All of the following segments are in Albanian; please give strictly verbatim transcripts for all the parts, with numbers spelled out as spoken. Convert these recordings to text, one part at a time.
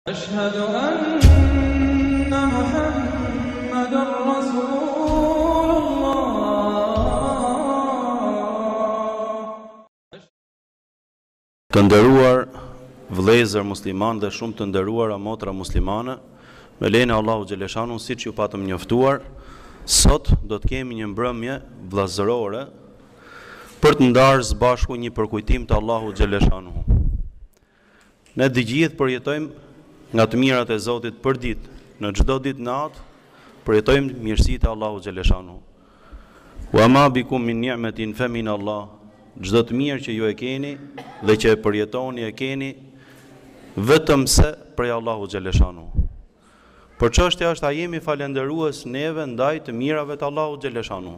أشهد أن محمدًا رسول الله. Të nderuar vëllezër musliman dhe shumë të nderuara motra muslimane, me lejen e Allahu xhaleshanu, siç ju patëm njoftuar, sot do të kemi një mbrëmje vllazërore për të ndarë së bashku një përkujtim të Allahu xhaleshanu. Ne të gjithë përjetojmë nga të mirat e Zotit për ditë, në çdo ditë natë, përjetojmë mirësitë e Allahu xhaleshanu. Wa ma bikum min ni'matin fa min Allah. Çdo të mirë që ju e keni dhe që e përjetoni e keni vetëm se prej Allahu xhaleshanu. Por çështja është, a jemi falendërues neve ndaj të mirave të Allahu xhaleshanu?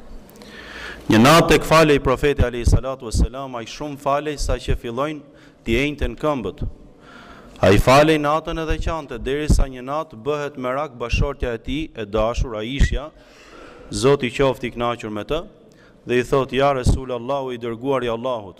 Një natë tek falej profeti alayhi salatu wassalam, ai shumë falej sa që fillojnë të enjten këmbët. Ai falej natën edhe qante, derisa një natë bëhet merak bashortja e tij e dashur Aisha, Zoti qoftë i kënaqur me të, dhe i thot: ja Resul Allahu, i dërguari i Allahut,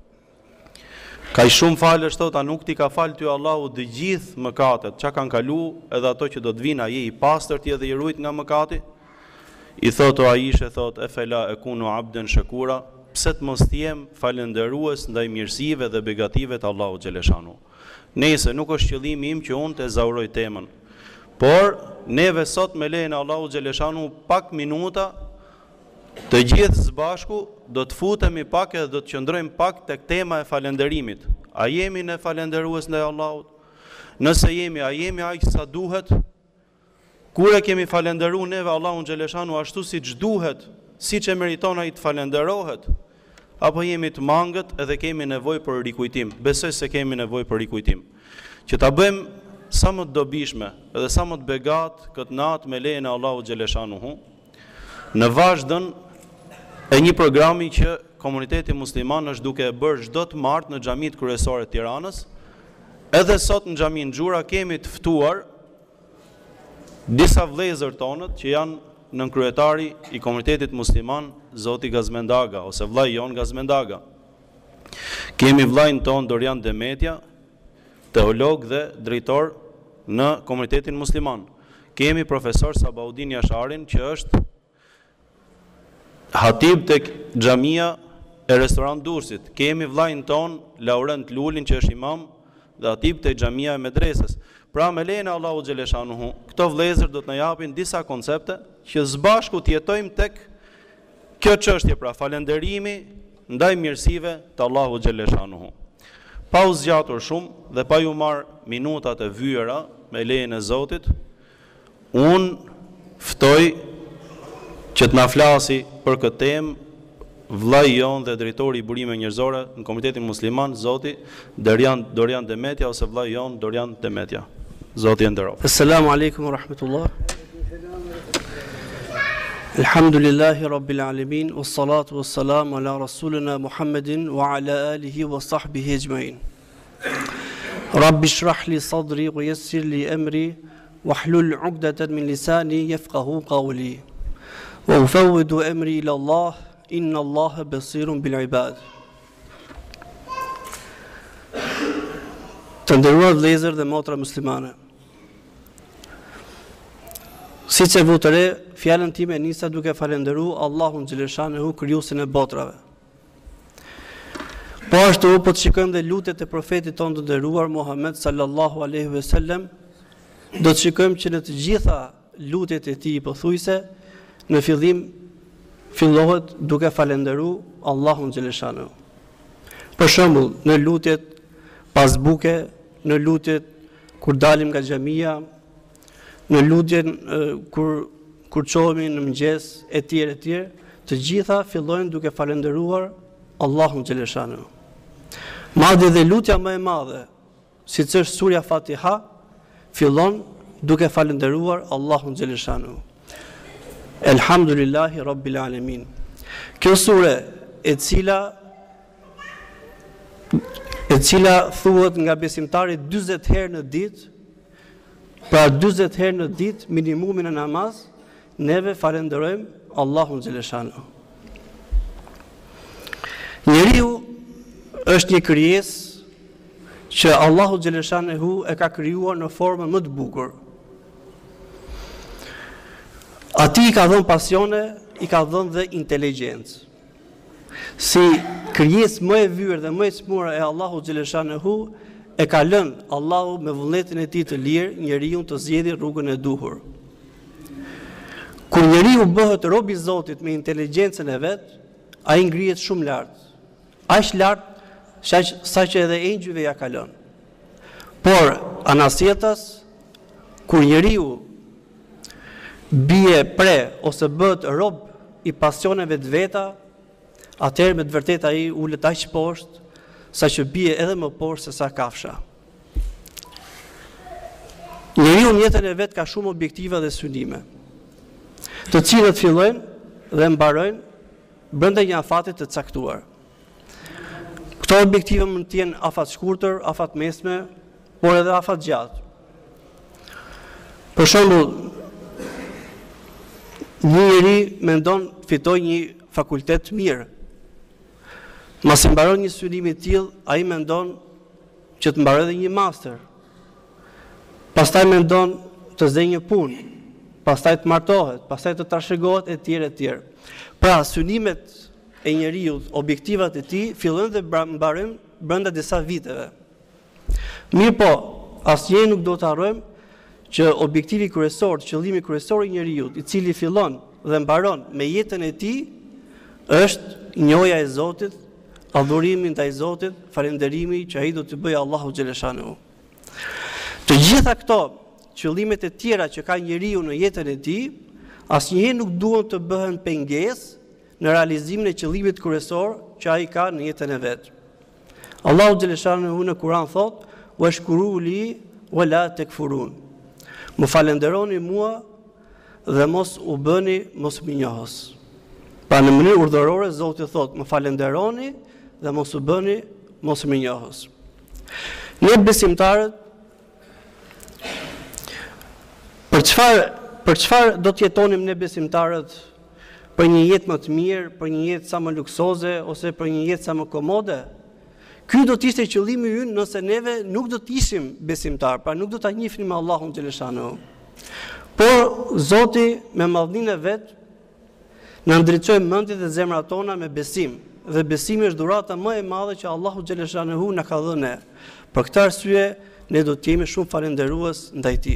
ka i shumë falësh, thot, a nuk ti ka falë ty Allahu të gjithë mëkatet çka kanë kalu, edhe ato që do të vinë, a je i pastërt dhe i ruajt nga mëkati? I thot o Aisha, thot: e fela e kunu abden shakura, pse të mos jem falendërues ndaj mirësive dhe begative të Allahu xhaleshanu. Nëse nuk është qëllimi im që unë të zauroj temën, por neve sot me lejen e Allahu xhaleshanu pak minuta të gjithë së bashku do të futemi pak edhe do të qëndrojmë pak tek tema e falënderimit. A jemi ne falëndërues ndaj Allahut? Nëse jemi, a jemi aq sa duhet? Kur e kemi falënderuar neve Allahun xhaleshanu ashtu siç duhet, siç e meriton ai të falënderohet? Apo jemi të mangët edhe kemi nevojë për rikujtim? Besoj se kemi nevojë për rikujtim. Që ta bëjmë sa më të dobishme edhe sa më të begat këtë natë me lejen e Allahu xhaleshanuhu, në vazhdon e një programi që komuniteti musliman është duke e bërë çdo të martë në xhamitë kryesore të Tiranës. Edhe sot në xhamin Xhura kemi të ftuar disa vëllezër tonët që janë nënkryetari i komunitetit musliman, Zoti Gazmendaga, ose vllai jon Gazmendaga. Kemi vllajin ton Dorian Demetja, teolog dhe drejtor në komunitetin musliman. Kemi profesor Sabaudin Jasharin, që është hatib tek xhamia e restorant Durrësit. Kemi vllajin ton Laurent Lulin, që është imam dhe hatib tek xhamia e medresës. Pra me lejen e Allahu xhaleshanuhu, këto vëllezër do të na japin disa koncepte që së bashku të jetojmë tek kjo çështje, pra falënderimi ndaj mirësive të Allahu xhaleshanuhu. Pa u zgjatur shumë dhe pa ju marr minutat e vyera, me lejen e Zotit, unë ftoj që të na flasi për këtë temë vllai jon dhe drejtori i burimeve njerëzore në Komunitetin Musliman, Zoti Dorian Dorian Demetja, ose vllai jon Dorian Demetja. Zoti e nderoft. Assalamu alaikum wa rahmatullah. Alhamdulillahi rabbil alamin, wassalatu wassalamu ala rasulina Muhammedin wa ala alihi wa sahbihi ajma'in. Rabbi shrah li sadri wa yassir li amri wahlul 'uqdatan min lisani yafqahu qawli. Wa ufawwidu amri ila Allah, inna Allaha basirun bil ibad. Të nderuar vëllezër dhe motra muslimane, si që vu të re, fjallën time nisa duke falenderu Allahun xhaleshanuhu, krijuesin e botrave. Po ashtu po të shikojmë dhe lutjet e profetit tonë të nderuar Muhammed sallallahu alaihi wasallam, do të shikojmë që në të gjitha lutjet e tij pothuajse në fillim fillohet duke falenderu Allahun xhaleshanuhu. Për shembull, në lutjet pas buke, në lutjet kur dalim nga xhamia, në lutjen kur kur çohemi në mëngjes e tjerë e tjerë, të gjitha fillojnë duke falendëruar Allahun xhaleshanuhu. Madje dhe lutja më e madhe, siç është surja Fatiha, fillon duke falendëruar Allahun xhaleshanuhu. Elhamdulillahi rabbil alamin. Kjo sure e cila e cila thuhet nga besimtari dyzet herë në ditë, pra dyzet herë në ditë minimumin e namaz, neve falenderojmë Allahun xhaleshanuhu. Njeriu është një krijesë që Allahu xhaleshanehu e ka krijuar në formën më të bukur. Ati i ka dhënë pasione, i ka dhënë dhe inteligjencë. Si krijesë më e vyrë dhe më e smur e Allahu xhaleshanehu, e ka lënë Allahu me vullnetin e tij të lirë njeriu të zgjedhë rrugën e duhur. Kur njeriu bëhet rob i Zotit me inteligjencën e vet, ai ngrihet shumë lart. Aq lart sa që edhe engjëjve ja ka lënë. Por anasjetas, kur njeriu bie pre ose bëhet rob i pasioneve të veta, atëherë me të vërtetë ai ulet aq poshtë sa që bie edhe më poshtë se sa kafsha. Njeriu në jetën e vet ka shumë objektiva dhe synime, të cilët fillojnë dhe mbarojnë brenda një afati të caktuar. Këto objektive mund të jenë afat shkurtër, afat mesme, por edhe afat gjatë. Për shembull, një njeri mendon fitoj një fakultet të mirë. Masi mbaron një studim i tillë, ai mendon që të mbaroj edhe një master. Pastaj mendon të zëjë një punë, pastaj të martohet, pastaj të trashëgohet e tjerë e tjerë. Pra, synimet e njeriu, objektivat e tij fillojnë dhe mbarojnë brenda disa viteve. Mirë po, asnjëherë nuk do të harrojmë që objektivi kryesor, qëllimi kryesor i njeriu, i cili fillon dhe mbaron me jetën e tij, është njohja e Zotit, adhurimi ndaj Zotit, falënderimi që ai do të bëjë Allahu xhaleshanehu. Të gjitha këto qëllimet e tjera që ka njeriu në jetën e tij, asnjëherë nuk duhen të bëhen pengesë në realizimin e qëllimit kryesor që ai ka në jetën e vet. Allahu xhaleshanehu në Kur'an thotë: "Washkuru li wa la takfurun." Më falenderoni mua dhe mos u bëni mosminjohës. Pra në mënyrë urdhërore Zoti thotë: "Më falenderoni dhe mos u bëni mosminjohës." Ne besimtarët Për çfarë për çfarë do të jetonim ne besimtarët? Për një jetë më të mirë, për një jetë sa më luksoze ose për një jetë sa më komode? Ky do të ishte qëllimi ynë nëse neve nuk do të ishim besimtar, pra nuk do ta njihnim Allahun xhaleshanehu. Por Zoti me madhninë e vet na ndriçoi mendjet dhe zemrat tona me besim, dhe besimi është dhurata më e madhe që Allahu xhaleshanehu na ka dhënë ne. Për këtë arsye ne do të jemi shumë falënderues ndaj tij.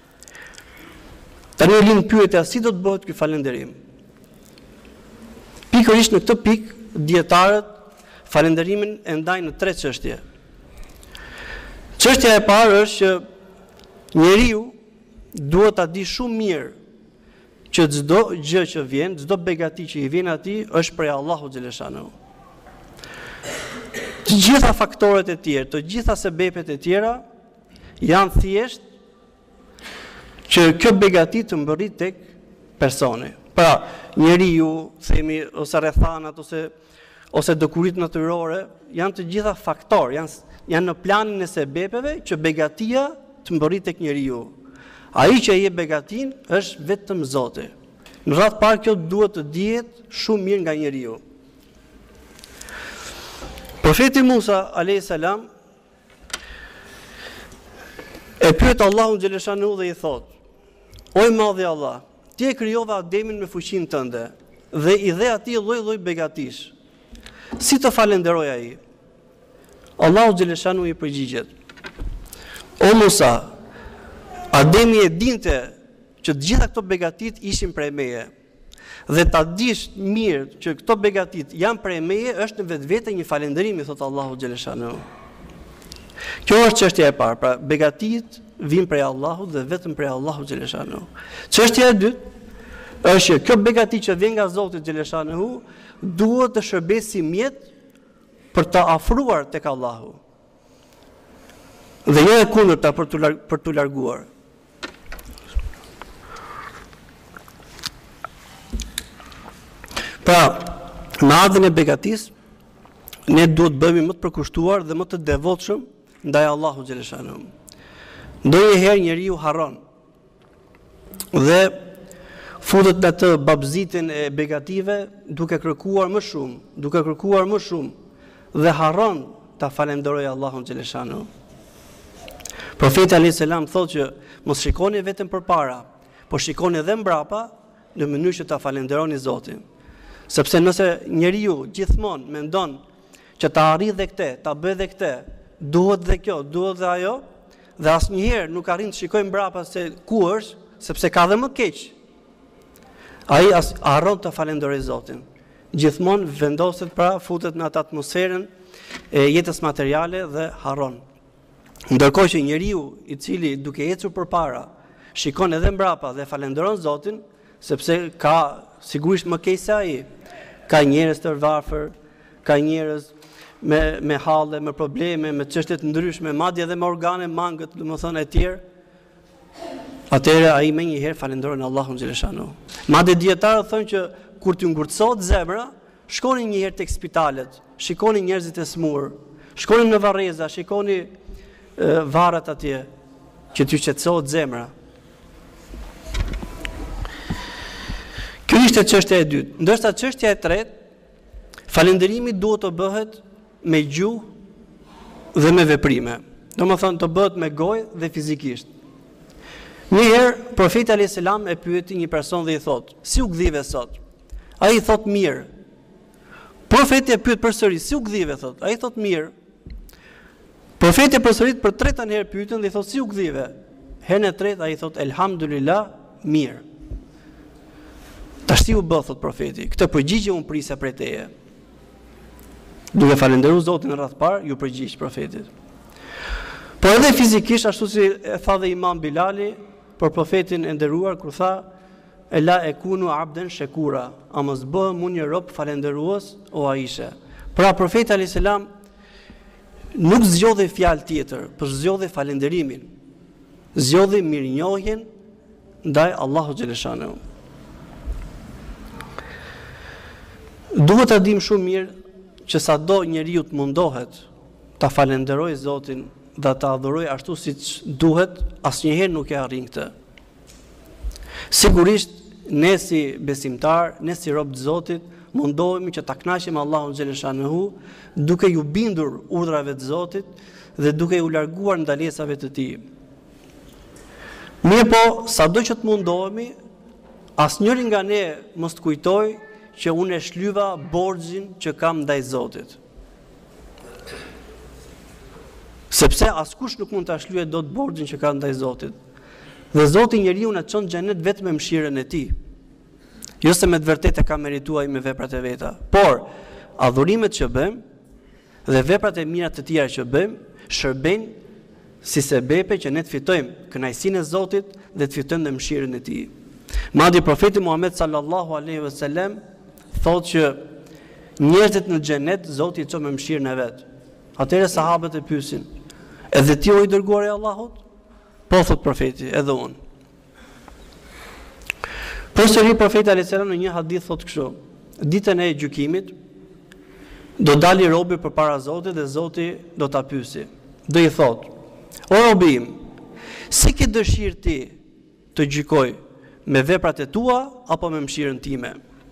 Tani lind pyetja, si do të bëhet ky falënderim? Pikërisht në këtë pikë dietarët falënderimin e ndajnë në tre çështje. Çështja e parë është që njeriu duhet ta di shumë mirë që çdo gjë që vjen, çdo begati që i vjen atij është prej Allahut xhaleshanehu. Të gjitha faktorët e tjerë, të gjitha sebepet e tjera janë thjesht që kjo begati të mbërrit tek personi. Pra, njeriu, themi, ose rrethanat, ose ose dokurit natyrore, janë të gjitha faktor, janë, janë në planin e sebepeve që begatia të mbërrit tek njeriu. Ai që e jep begatin është vetëm Zoti. Në radhë parë kjo duhet të dihet shumë mirë nga njeriu. Profeti Musa alayhis salam e pyet Allahun xhaleshanehu dhe i thotë: "O i madhi Allah, ti e krijove Ademin me fuqinë tënde dhe i dhe atij lloj-lloj begatish. Si të falenderoj ai?" Allahu xhaleshanehu i përgjigjet: "O Musa, Ademi e dinte që të gjitha këto begatit ishin prej meje. Dhe ta dish mirë që këto begatit janë prej meje është në vetvete një falënderim", i thot Allahu xhaleshanehu. Kjo është çështja e parë, pra begatit vijnë prej Allahut dhe vetëm prej Allahut xhaleshanehu. Çështja e dytë është që kjo begati që vjen nga Zoti xhaleshanehu duhet të shërbesë si mjet për të afruar tek Allahu. Dhe jo e kundërta për të për të larguar. Pra, në adhën e begatis, ne duhet bëhemi më të përkushtuar dhe më të devotshëm ndaj Allahu xhaleshanehu. Ndonjëherë njeriu harron dhe futet në atë babzitin e begative duke kërkuar më shumë, duke kërkuar më shumë dhe harron ta falenderojë Allahun xhaleshanehu. Profeti alayhis salam thotë që mos shikoni vetëm përpara, por shikoni edhe mbrapa në mënyrë që ta falenderoni Zotin. Sepse nëse njeriu gjithmonë mendon që ta arrijë dhe këtë, ta bëj dhe këtë, duhet dhe kjo, duhet dhe ajo, dhe asnjëherë nuk arrin të shikojë mbrapa se ku është, sepse ka dhe më keq. Ai as harron të falenderojë Zotin. Gjithmonë vendoset pra futet në atë atmosferën e jetës materiale dhe harron. Ndërkohë që njeriu i cili duke ecur përpara shikon edhe mbrapa dhe falenderon Zotin, sepse ka sigurisht më keq se ai. Ka njerëz të varfër, ka njerëz me me halle, me probleme, me çështje të ndryshme, madje edhe me organe mangët, domethënë e tjerë. Atëherë ai më njëherë falenderon Allahun xhaleshanu. Madje dietarët thonë që kur t'ju ngurtësohet zemra, shkoni një herë tek spitalet, shikoni njerëzit e smur, shkoni në varreza, shikoni e, varrat atje, që t'ju qetësohet zemra. Kjo ishte çështja e dytë. Ndërsa çështja e tretë, falënderimi duhet të bëhet me gjuhë dhe me veprime. Domethënë të bëhet me gojë dhe fizikisht. Një herë profeti alayhis salam e pyeti një person dhe i thotë: "Si u gdhive sot?" Ai i thot mirë. Profeti e pyet përsëri, si u gdhive, thot. Ai thot mirë. Profeti e përsërit për tretën herë pyetën dhe i thot, si u gdhive. Herën e tretë ai thot, elhamdulillah, mirë. Tash si u bë, thot profeti, këtë përgjigje unë prisja prej teje. Duke falendëruar Zotin rreth parë, ju përgjigj profetit. Po edhe fizikisht, ashtu si e tha dhe Imam Bilali për profetin e nderuar kur tha: "E la e kunu abden shekura", a mos bëhem unë një rob falendërues o Aisha. Pra profeti alayhis salam nuk zgjodhi fjalë tjetër, por zgjodhi falenderimin. Zgjodhi mirënjohjen ndaj Allahut xhaleshanu. Duhet ta dim shumë mirë që sado njeriu të mundohet ta falenderojë Zotin dhe ta adhurojë ashtu siç duhet, asnjëherë nuk e arrin këtë. Sigurisht, ne si besimtar, ne si rob të Zotit, mundohemi që ta kënaqim Allahun xhaleshanehu duke ju bindur urdhrave të Zotit dhe duke u larguar ndalesave të Tij. Mirë po, sado që të mundohemi, asnjëri nga ne mos të kujtoj që unë e shlyva borxhin që kam ndaj Zotit. Sepse askush nuk mund ta shlyejë dot borxhin që ka ndaj Zotit. Dhe Zoti njeriu na çon në xhenet vetëm me mëshirën e Tij. Jo se me të vërtetë ka merituar me veprat e veta, por adhurimet që bëjmë dhe veprat e mira të tjera që bëjmë shërbejnë si sebepe që ne të fitojmë kënaqësinë e Zotit dhe të fitojmë dhe mëshirën e Tij. Madje profeti Muhammed sallallahu alaihi wasallam thotë që njerëzit në xhenet Zoti i çon me mëshirën e vet. Atëherë sahabët e pyesin: "Edhe ti o i dërguari i Allahut?" Po, thot profeti, edhe unë. Përsëri profeti alayhis salam në një hadith thot kështu: ditën e gjykimit do dali robi përpara Zotit dhe Zoti do ta pyesi. Do i thot: "O robi im, si ke dëshirë ti të gjykoj me veprat e tua apo me mëshirën time?"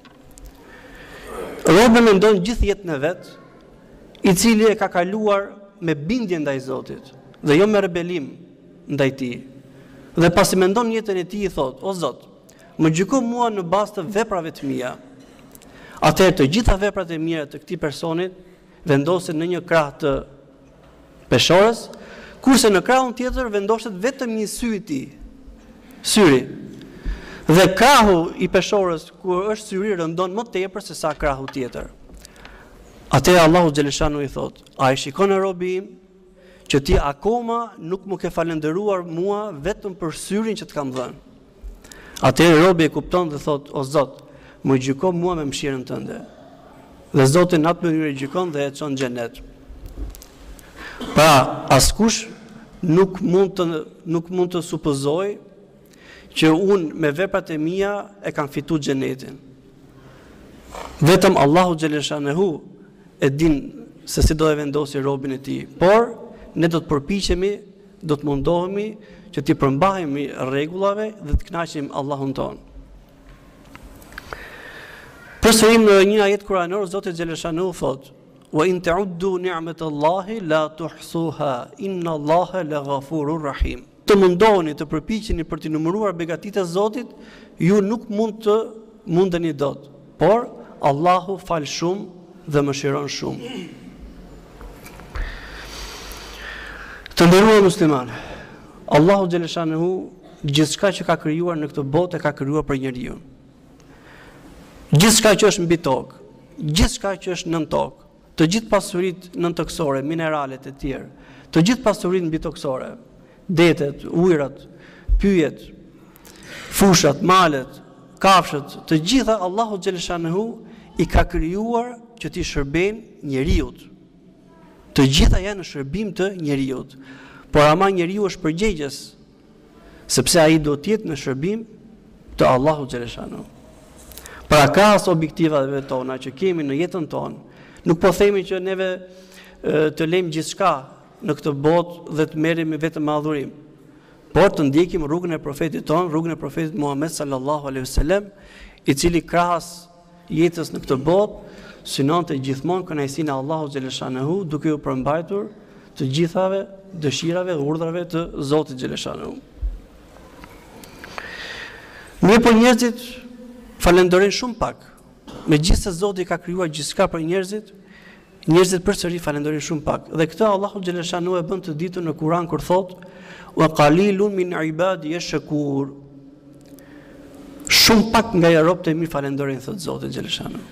Robi mendon gjithë jetën e vet, i cili e ka kaluar me bindje ndaj Zotit dhe jo me rebelim ndaj Tij. Dhe pasi mendon jetën e Tij i thot: "O Zot, më gjyko mua në bazë të veprave të mia." Atëherë të gjitha veprat e mira të këtij personit vendosen në një krah të peshorës, kurse në krahun tjetër vendoset vetëm një sy i tij. Syri. Dhe krahu i peshorës kur është syri rëndon më tepër se sa krahu tjetër. Atëherë Allahu xhaleshanu i thot: "A e shikon e robi im që ti akoma nuk më ke falendëruar mua vetëm për syrin që të kam dhënë?" Atëherë robi e kupton dhe thot: "O Zot, më gjyko mua me mëshirën tënde." Dhe Zoti në atë mënyrë e gjykon dhe e çon në xhenet. Pra, askush nuk mund të nuk mund të supozojë që unë me veprat e mia e kam fituar xhenetin. Vetëm Allahu xhaleshanehu e din se si do e vendosi robin e Tij. Por ne do të përpiqemi, do të mundohemi që t'i përmbahemi rregullave dhe të kënaqim Allahun ton. Përsërim në një ajet kuranor Zoti xhaleshanu thot: wa in ta'uddu ni'matallahi la tuhsuha, inna Allaha laghafurur rahim. Të mundoni të përpiqeni për të numëruar begatitë e Zotit, ju nuk mund të mundeni dot, por Allahu fal shumë dhe mëshiron shumë. Të nderuar muslimanë, Allahu xhaleshanehu gjithçka që ka krijuar në këtë botë e ka krijuar për njeriu. Gjithçka që është mbi tokë, gjithçka që është nën tokë, të gjithë pasuritë nëntokësore, mineralet e tjerë, të gjithë pasuritë mbitokësore, detet, ujërat, pyjet, fushat, malet, kafshët, të gjitha Allahu xhaleshanehu i ka krijuar që t'i shërbejnë njeriut. Të gjitha janë në shërbim të njeriut. Por ama njeriu është përgjegjës, sepse ai do të jetë në shërbim të Allahu xhaleshanehu. Pra krahas objektivave tona që kemi në jetën tonë, nuk po themi që neve e, të lejmë gjithçka në këtë botë dhe të merremi vetëm me adhurim, por të ndjekim rrugën e profetit tonë, rrugën e profetit Muhammed sallallahu alaihi wasallam, i cili krahas jetës në këtë botë synonte gjithmonë kënaqësinë e Allahu xhaleshanehu, duke u përmbajtur të gjithave dëshirave dhe urdhrave të Zotit xhaleshanehu. Mirë, po njerëzit falenderojnë shumë pak. Megjithëse Zoti ka krijuar gjithçka për njerëzit, njerëzit përsëri falenderojnë shumë pak. Dhe këtë Allahu xhaleshanehu e bën të ditur në Kur'an kur thotë: "Wa qalilun min ibadi yashkur." Shumë pak nga robët e mi falenderojnë, thotë Zoti xhaleshanehu.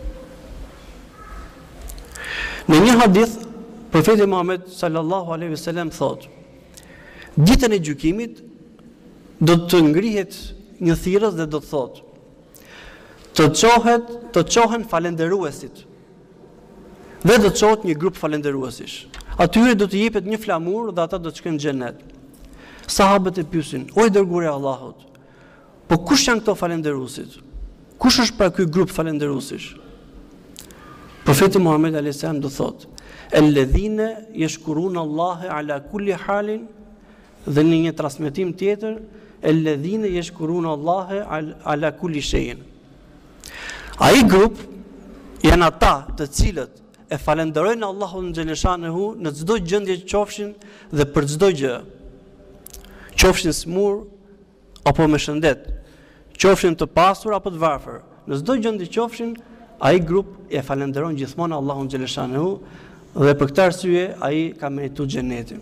Në një hadith, profeti Muhammed sallallahu alaihi wasallam thotë: ditën e gjykimit do të ngrihet një thirrës dhe do të thotë: të çohet, të çohen falenderuesit. Dhe do të çohet një grup falenderuesish. Atyre do të jepet një flamur dhe ata do të shkojnë në xhenet. Sahabët e pyesin: "O i dërguari i Allahut, po kush janë këto falenderuesit? Kush është pra ky grup falenderuesish?" Profeti Muhammed alayhis salam do thotë: "Alladhina yashkuruna Allaha ala kulli halin", dhe në një transmetim tjetër: "Alladhina yashkuruna Allaha ala kulli shay'in." Ai grup janë ata të cilët e falenderojnë Allahun xhaleshanehu në çdo gjendje që qofshin dhe për çdo gjë. Qofshin smur apo me shëndet, qofshin të pasur apo të varfër, në çdo gjendje që qofshin, ai grup e falenderon gjithmonë Allahun xhaleshanehu dhe për këtë arsye ai ka merituar xhenetin.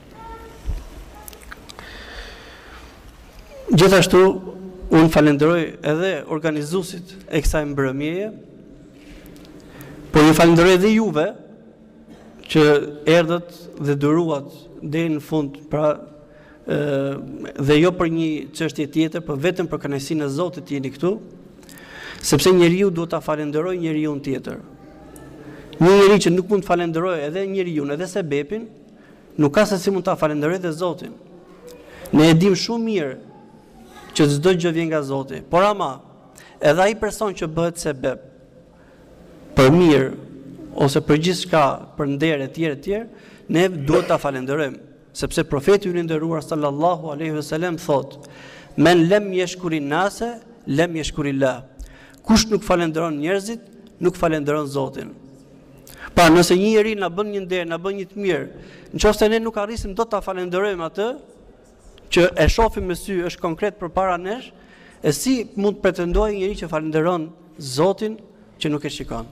Gjithashtu unë falenderoj edhe organizuesit e kësaj mbrëmjeje, por ju falenderoj edhe juve që erdhët dhe duruat deri në fund, pra ë dhe jo për një çështje tjetër, por vetëm për kënaqësinë e Zotit jeni këtu, sepse njeriu duhet ta falenderojë njeriu tjetër. Një njeri që nuk mund të falenderojë edhe njeriu, edhe sebepin, nuk ka se si mund ta falenderojë edhe Zotin. Ne e dim shumë mirë që çdo gjë vjen nga Zoti, por ama edhe ai person që bëhet sebeb për mirë ose për gjithçka, për nder e tjerë e tjerë, ne duhet ta falenderojmë, sepse profeti i nderuar sallallahu alaihi wasallam thotë: "Men lem yashkurin nase, lem yashkurillah." Kush nuk falenderon njerëzit, nuk falenderon Zotin. Pa nëse një njeri na bën një nder, na bën një të mirë, nëse ne nuk arrisim dot ta falenderojmë atë që e shohim me sy, është konkret përpara nesh, e si mund të pretendojë njëri që falenderon Zotin që nuk e shikon.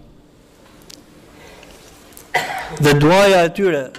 Dhe duaja e tyre,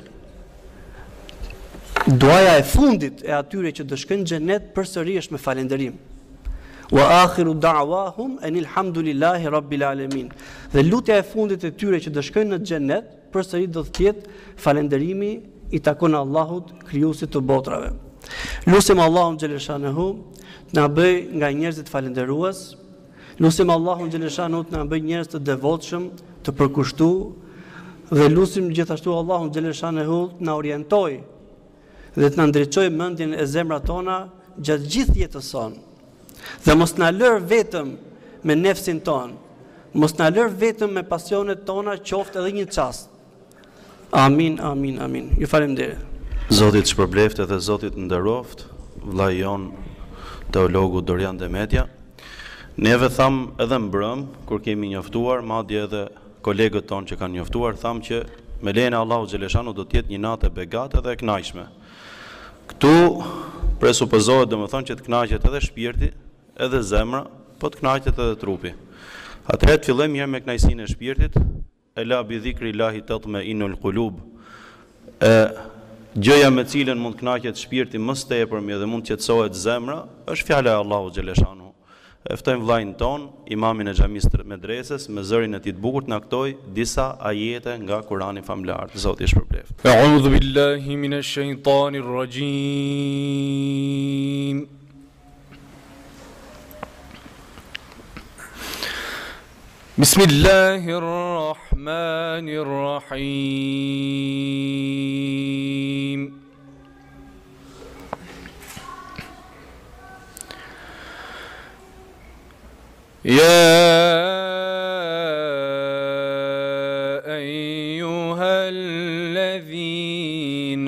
duaja e fundit e atyre që do shkojnë në xhenet përsëri është me falënderim. Wa akhiru da'wahum anil hamdulillahi rabbil alamin. Dhe lutja e fundit e tyre që do shkojnë në xhenet përsëri do të jetë falënderimi i takon Allahut, krijuesit të botrave. Lutem Allahun xhaleshanehu të na bëj nga njerëzit falënderues. Lutem Allahun xhaleshanehu të na bëj njerëz të devotshëm, të përkushtuar, dhe lutem gjithashtu Allahun xhaleshanehu të na orientojë dhe të na ndriçojë mendjen e zemrat tona gjatë gjithë jetës sonë. Dhe mos na lër vetëm me nefsin ton, mos na lër vetëm me pasionet tona, qoftë edhe një çast. Amin, amin, amin. Ju faleminderit. Zotit shpërbleft edhe Zotit nderoft, vllai jon teologu Dorian Demetja. Neve tham edhe mbrëm, kur kemi njoftuar, madje edhe kolegët tonë që kanë njoftuar, thamë që me lejen e Allahu xhaleshanu do të jetë një natë e begate dhe e kënaqshme. Ktu presupozohet domethënë që të kënaqet edhe shpirti, edhe zemra, po të kënaqet edhe trupi. Atëherë të fillojmë mirë me kënaqësinë e shpirtit, ela bi dhikrillahi tatma'inul qulub. E gjëja me cilën mund të kënaqet shpirti më së tepërmi dhe mund të qetësohet zemra është fjala e Allahu xhaleshanu. E ftojmë vllajën ton, imamin e xhamisë medreses, me zërin e tij të bukur të na ktoj disa ajete nga Kurani famlar. Zoti i shpërbleft. A'udhu billahi minash shaitanir rajim. Bismillahir rahmanir rahim. يا أيها الذين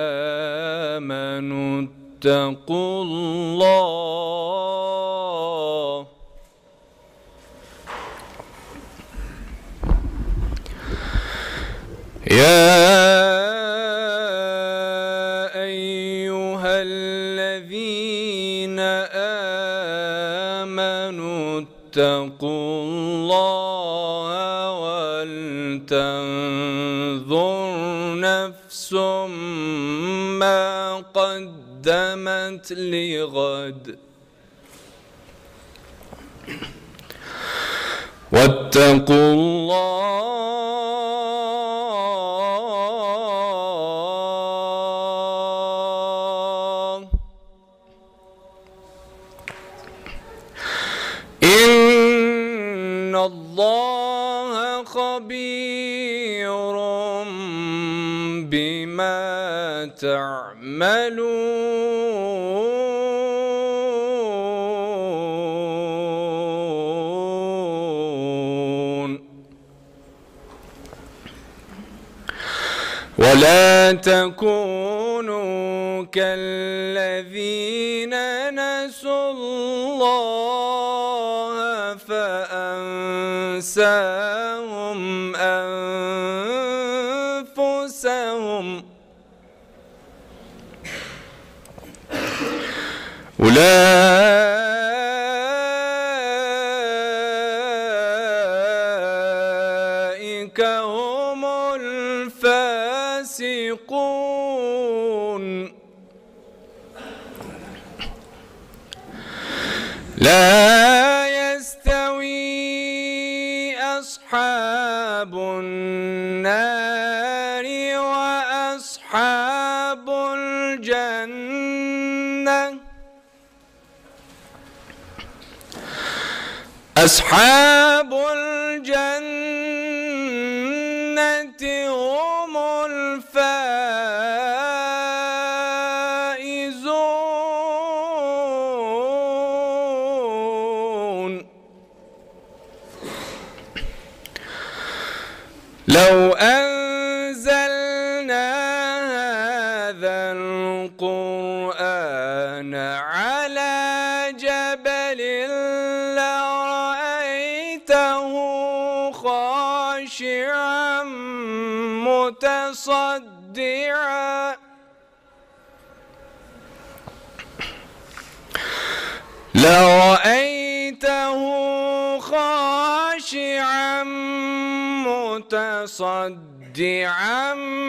آمنوا اتقوا الله يا أيها الذين آمنوا اتقوا الله ولتنظر نفس ما قدمت لغد واتقوا الله إن الله خبير بما تعملون ولا تكونوا كالذين نسوا الله فأنساهم أنفسهم أولئك هم الفاسقون لا يستوي أصحاب النار وأصحاب الجنة أصحاب الجنة هم الفائزون لو أنزلنا هذا القرآن على جبل لرأيته خاشعا متصدعا لرأيته خاشعا متصدعا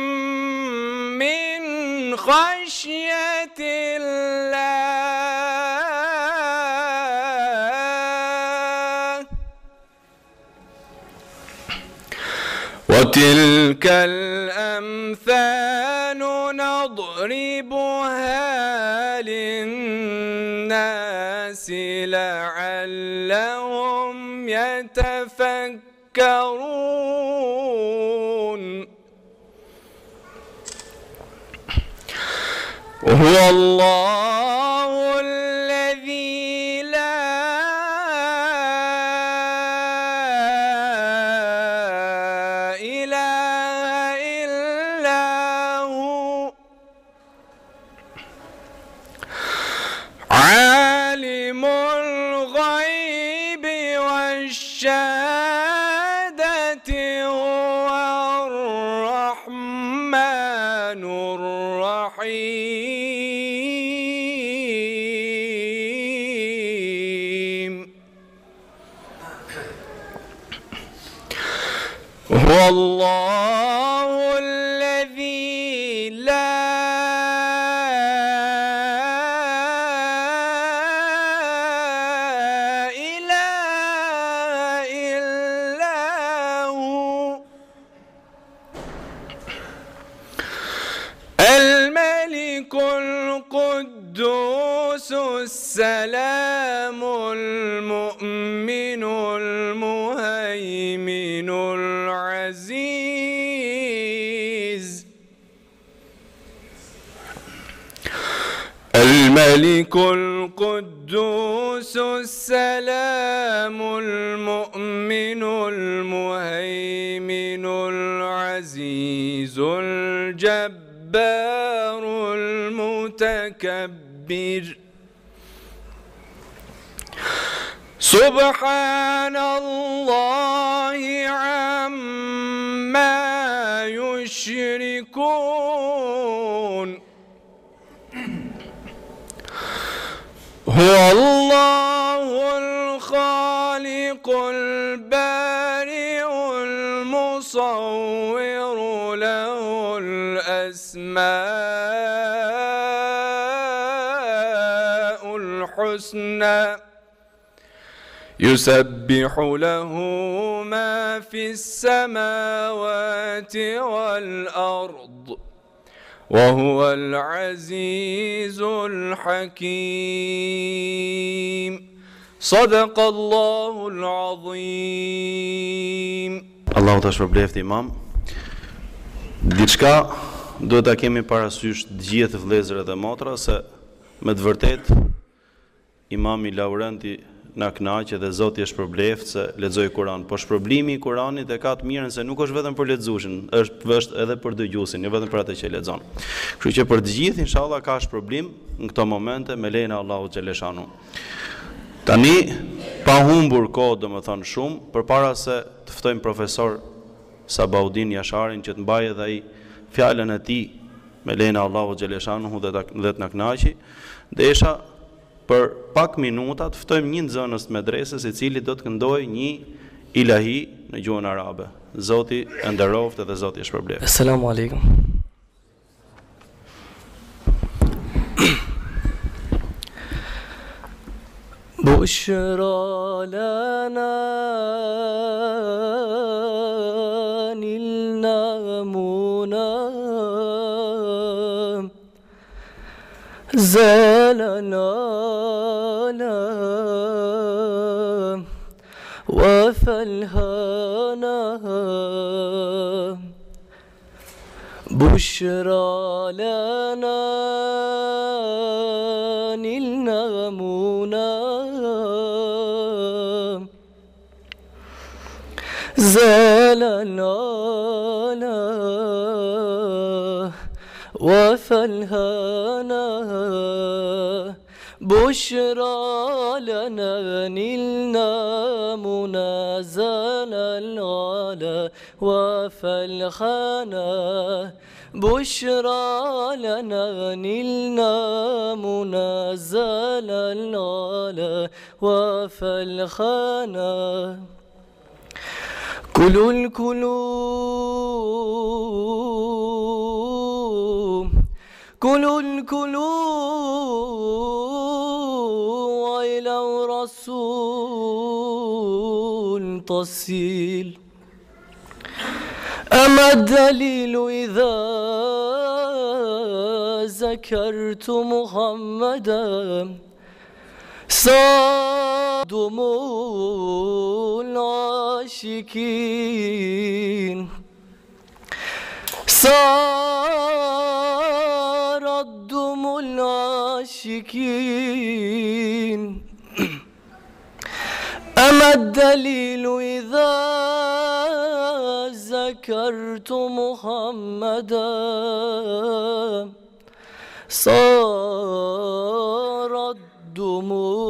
من خشية الله وتلك الأمثال نضربها للناس لعلهم يتفكرون هو الله الذي لا إله إلا هو عالم الغيب والشهادة هو الله الذي لا إله إلا هو الملك القدوس السلام المؤمن المهيمن العزيز الملك القدوس السلام المؤمن المهيمن العزيز الجبار المتكبر سبحان الله عما يشركون هو الله الخالق البارئ المصور له الأسماء الحسنى يسبح له ما في السماوات والأرض وهو العزيز الحكيم صدق الله العظيم. Allahu ta shpërbleft imam. Diçka do ta kemi parasysh të gjithë vëllezërat e motra se me të vërtetë imami Laurenti na kënaqë dhe Zoti është shpërbleft se lexoi Kur'an. Po shpërblimi i Kur'anit e ka të mirën se nuk është vetëm për lexuesin, është është edhe për dëgjuesin, jo vetëm për atë që lexon. Kështu që për të gjithë inshallah ka shpërblim në këto momente me lejen e Allahut xhaleshanu. Tani pa humbur kohë domethënë shumë, përpara se të ftojmë profesor Sabaudin Jasharin që të mbajë edhe ai fjalën e tij me lejen e Allahut xhaleshanu dhe dhe të na kënaqë, desha për pak minuta të ftojmë një nxënës të medresës i cili do të këndojë një ilahi në gjuhën arabe. Zoti e nderoft dhe Zoti e shpërbleft. Assalamu alaikum. بشرى لنا نلنا منى زالنا لا وفلهنا بشرى لنا نلنا منى زالنا لا وفلهنا بشرى لنا نلنا منازل العلا وفلخنا بشرى لنا نلنا منازل العلا وفلخنا كلوا الكلوا كلوا الكلوا إلى الرسول تصيل أما الدليل إذا ذكرت محمدا صادم العاشقين صار الدم العاشقين أما الدليل إذا ذكرت محمدا صار الدم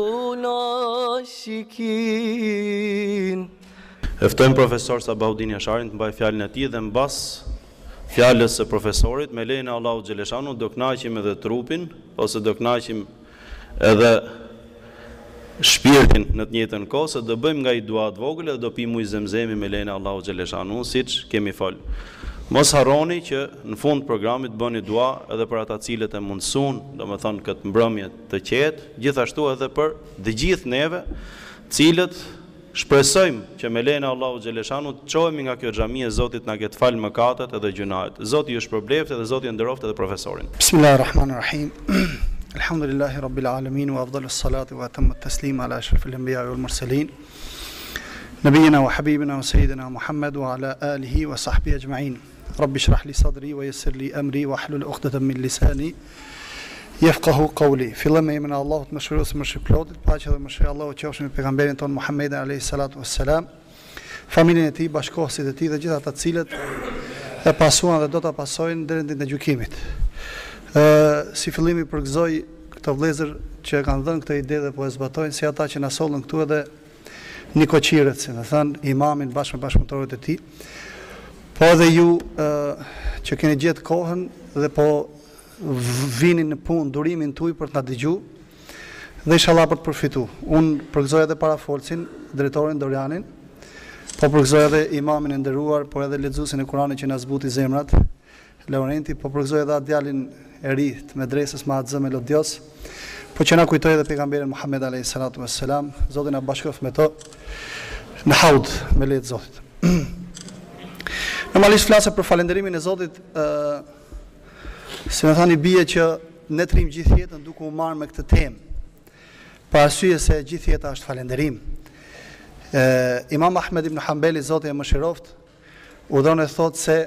العاشقين. Eftojmë profesor Sabaudin Jasharin të mbaj fjalën e tij dhe mbas fjalës së profesorit me lejen e Allahut xhaleshanu do kënaqim edhe trupin ose do kënaqim edhe shpirtin në të njëjtën kohë se do bëjmë nga i duat vogël dhe do pim ujë zemzemi me lejen e Allahu xhaleshanu, siç kemi fol. Mos harroni që në fund të programit bëni dua edhe për ata cilët e mundsuan, domethënë këtë mbrëmje të qetë, gjithashtu edhe për të gjithë neve, cilët shpresojmë që me lejen e Allahu xhaleshanu të çohemi nga kjo xhamia, Zoti na ketë fal mëkatet edhe gjunahet. Zoti ju shpërbleft edhe Zoti nderoft edhe profesorin. Bismillahirrahmanirrahim. Alhamdulillahi rabbil alamin wa afdalus salati wa atammat taslima ala ashrafil anbiya'i wal mursalin. Nabiyina wa habibina wa sayyidina Muhammad wa ala alihi wa sahbihi ajma'in. Rabbi shrah li sadri wa yassir li amri wa hlul 'uqdatan min lisani yafqahu qawli. Fillojmë me emrin e Allahut mëshirues mëshirëplotit, paqja dhe mëshira e Allahut qofshin me pejgamberin ton Muhammedin alayhi salatu wassalam, familjen e tij, bashkëkohësit e tij dhe gjithë ata të cilët e pasuan dhe do ta pasojnë deri në ditën e gjykimit. Ë si fillimi përgëzoj këto vëllezër që kanë dhënë këtë ide dhe po e zbatojnë, si ata që na sollën këtu edhe Nikoqirët, si më thënë imamin bashkë me bashkëpunëtorët e tij. Po edhe ju uh, që keni gjetë kohën dhe po vini në punë durimin tuaj për të na dëgjuar dhe inshallah për të përfituar. Unë përgëzoj edhe parafolsin, drejtorin Dorianin, po përgëzoj edhe imamin e nderuar, por edhe lexuesin e Kuranit që na zbuti zemrat, Laurenti, po përgëzoj edhe atë djalin e ri të medresës Mahadzë Melodios, po që na kujtoi edhe pejgamberin Muhammed alayhi salatu wassalam. Zoti na bashkoft me to në haud me lehtë Zotit. Normalisht flasë për falenderimin e Zotit, ë si më thani bie që ne trim gjithë jetën duke u marrë me këtë temë. Për arsye se gjithë jeta është falënderim. Ë Imam Ahmed ibn Hanbali, Zoti e mëshiroft, udhon e thotë se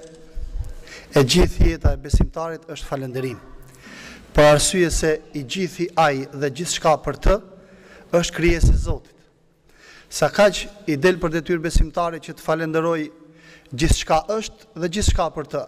e gjithë jeta e besimtarit është falënderim. Për arsye se i gjithi ai dhe gjithçka për të është krijesë e Zotit. Sa kaq i del për detyrë besimtarit që të falenderoj gjithçka është dhe gjithçka për të.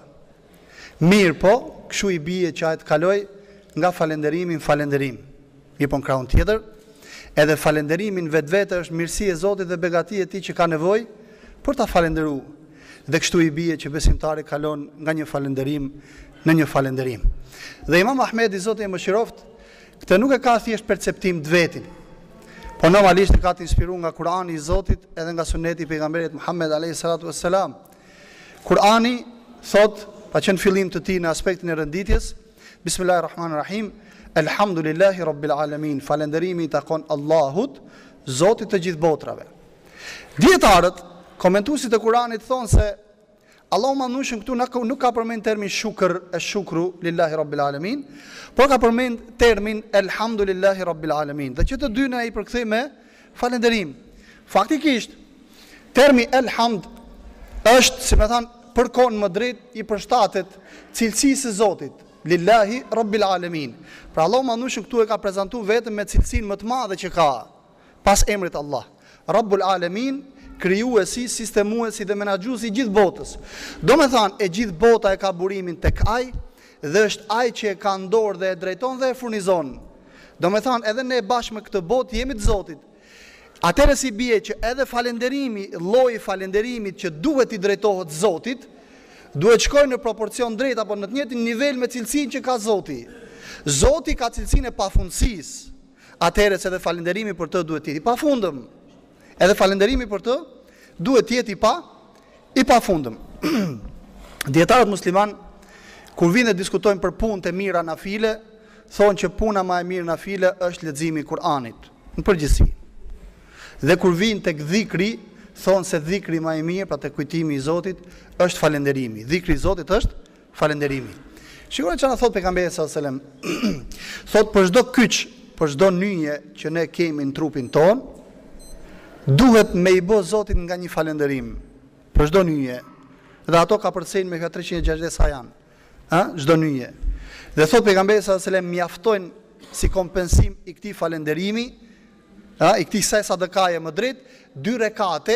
Mirë po, kështu i bie që ai të kaloj nga falënderimi në falënderim. Mi po në krahun tjetër, edhe falënderimi në vetvete është mirësi e Zotit dhe begati e tij që ka nevojë për ta falënderuar. Dhe kështu i bie që besimtari kalon nga një falënderim në një falënderim. Dhe Imam Ahmedi, Zoti e mëshiroft, këtë nuk e ka thjesht perceptim të vetin, po normalisht e ka të inspiruar nga Kurani i Zotit edhe nga Suneti i pejgamberit Muhammed alayhi salatu wassalam. Kurani thot, pa qenë fillim të tij në aspektin e renditjes, Bismillahirrahmanirrahim, Elhamdulillahi rabbil alamin, falënderimi i takon Allahut, Zotit të gjithë botrave. Dietarët, komentuesit e Kuranit thonë se Allahu madhnushëm këtu nuk ka përmend termin shukr e shukru lillahi rabbil alamin, por ka përmend termin elhamdulillahi rabbil alamin. Dhe që të dy na i përkthej me falënderim. Faktikisht, termi elhamd është, si më thënë, përkon më drejt i përshtatet cilësisë së Zotit, lillahi rabbil alamin. Pra Allahu madhnushëm këtu e ka prezantuar vetëm me cilësinë më të madhe që ka pas emrit Allah. Rabbul alamin, krijuesi, sistemuesi dhe menaxhuesi i gjithë botës. Do me thanë, e gjithë bota e ka burimin tek ai dhe është ai që e ka në dorë dhe e drejton dhe e furnizon. Do me thanë, edhe ne bashkë me këtë botë jemi të Zotit. Atëherë si bie që edhe falënderimi, lloji i falënderimit që duhet i drejtohet Zotit, duhet shkojë në proporcion drejt apo në të njëjtin nivel me cilësinë që ka Zoti. Zoti ka cilësinë e pafundësisë. Atëherë se edhe falënderimi për të duhet të jetë i pafundëm. Edhe falënderimi për të duhet të jetë i pa i pafundëm. Dietarët musliman kur vinë të diskutojnë për punë të mira nafile, thonë që puna më e mirë nafile është leximi i Kuranit, në përgjithësi. Dhe kur vinë tek dhikri, thonë se dhikri më i mirë, pra tek kujtimi i Zotit, është falënderimi. Dhikri i Zotit është falënderimi. Shikoni çfarë thot pejgamberi sallallahu alajhi wasallam. Thot për çdo kyç, për çdo nyje që ne kemi në trupin ton, duhet me i bë Zotit nga një falënderim për çdo nyje. Dhe ato ka përcejnë me treqind e gjashtëdhjetë sa janë. Ë, çdo nyje. Dhe thot pejgamberi sallallahu alajhi wasallam mjaftojnë si kompensim i këtij falënderimi, ë, i këtij saj sadakaje më drejt, dy rekate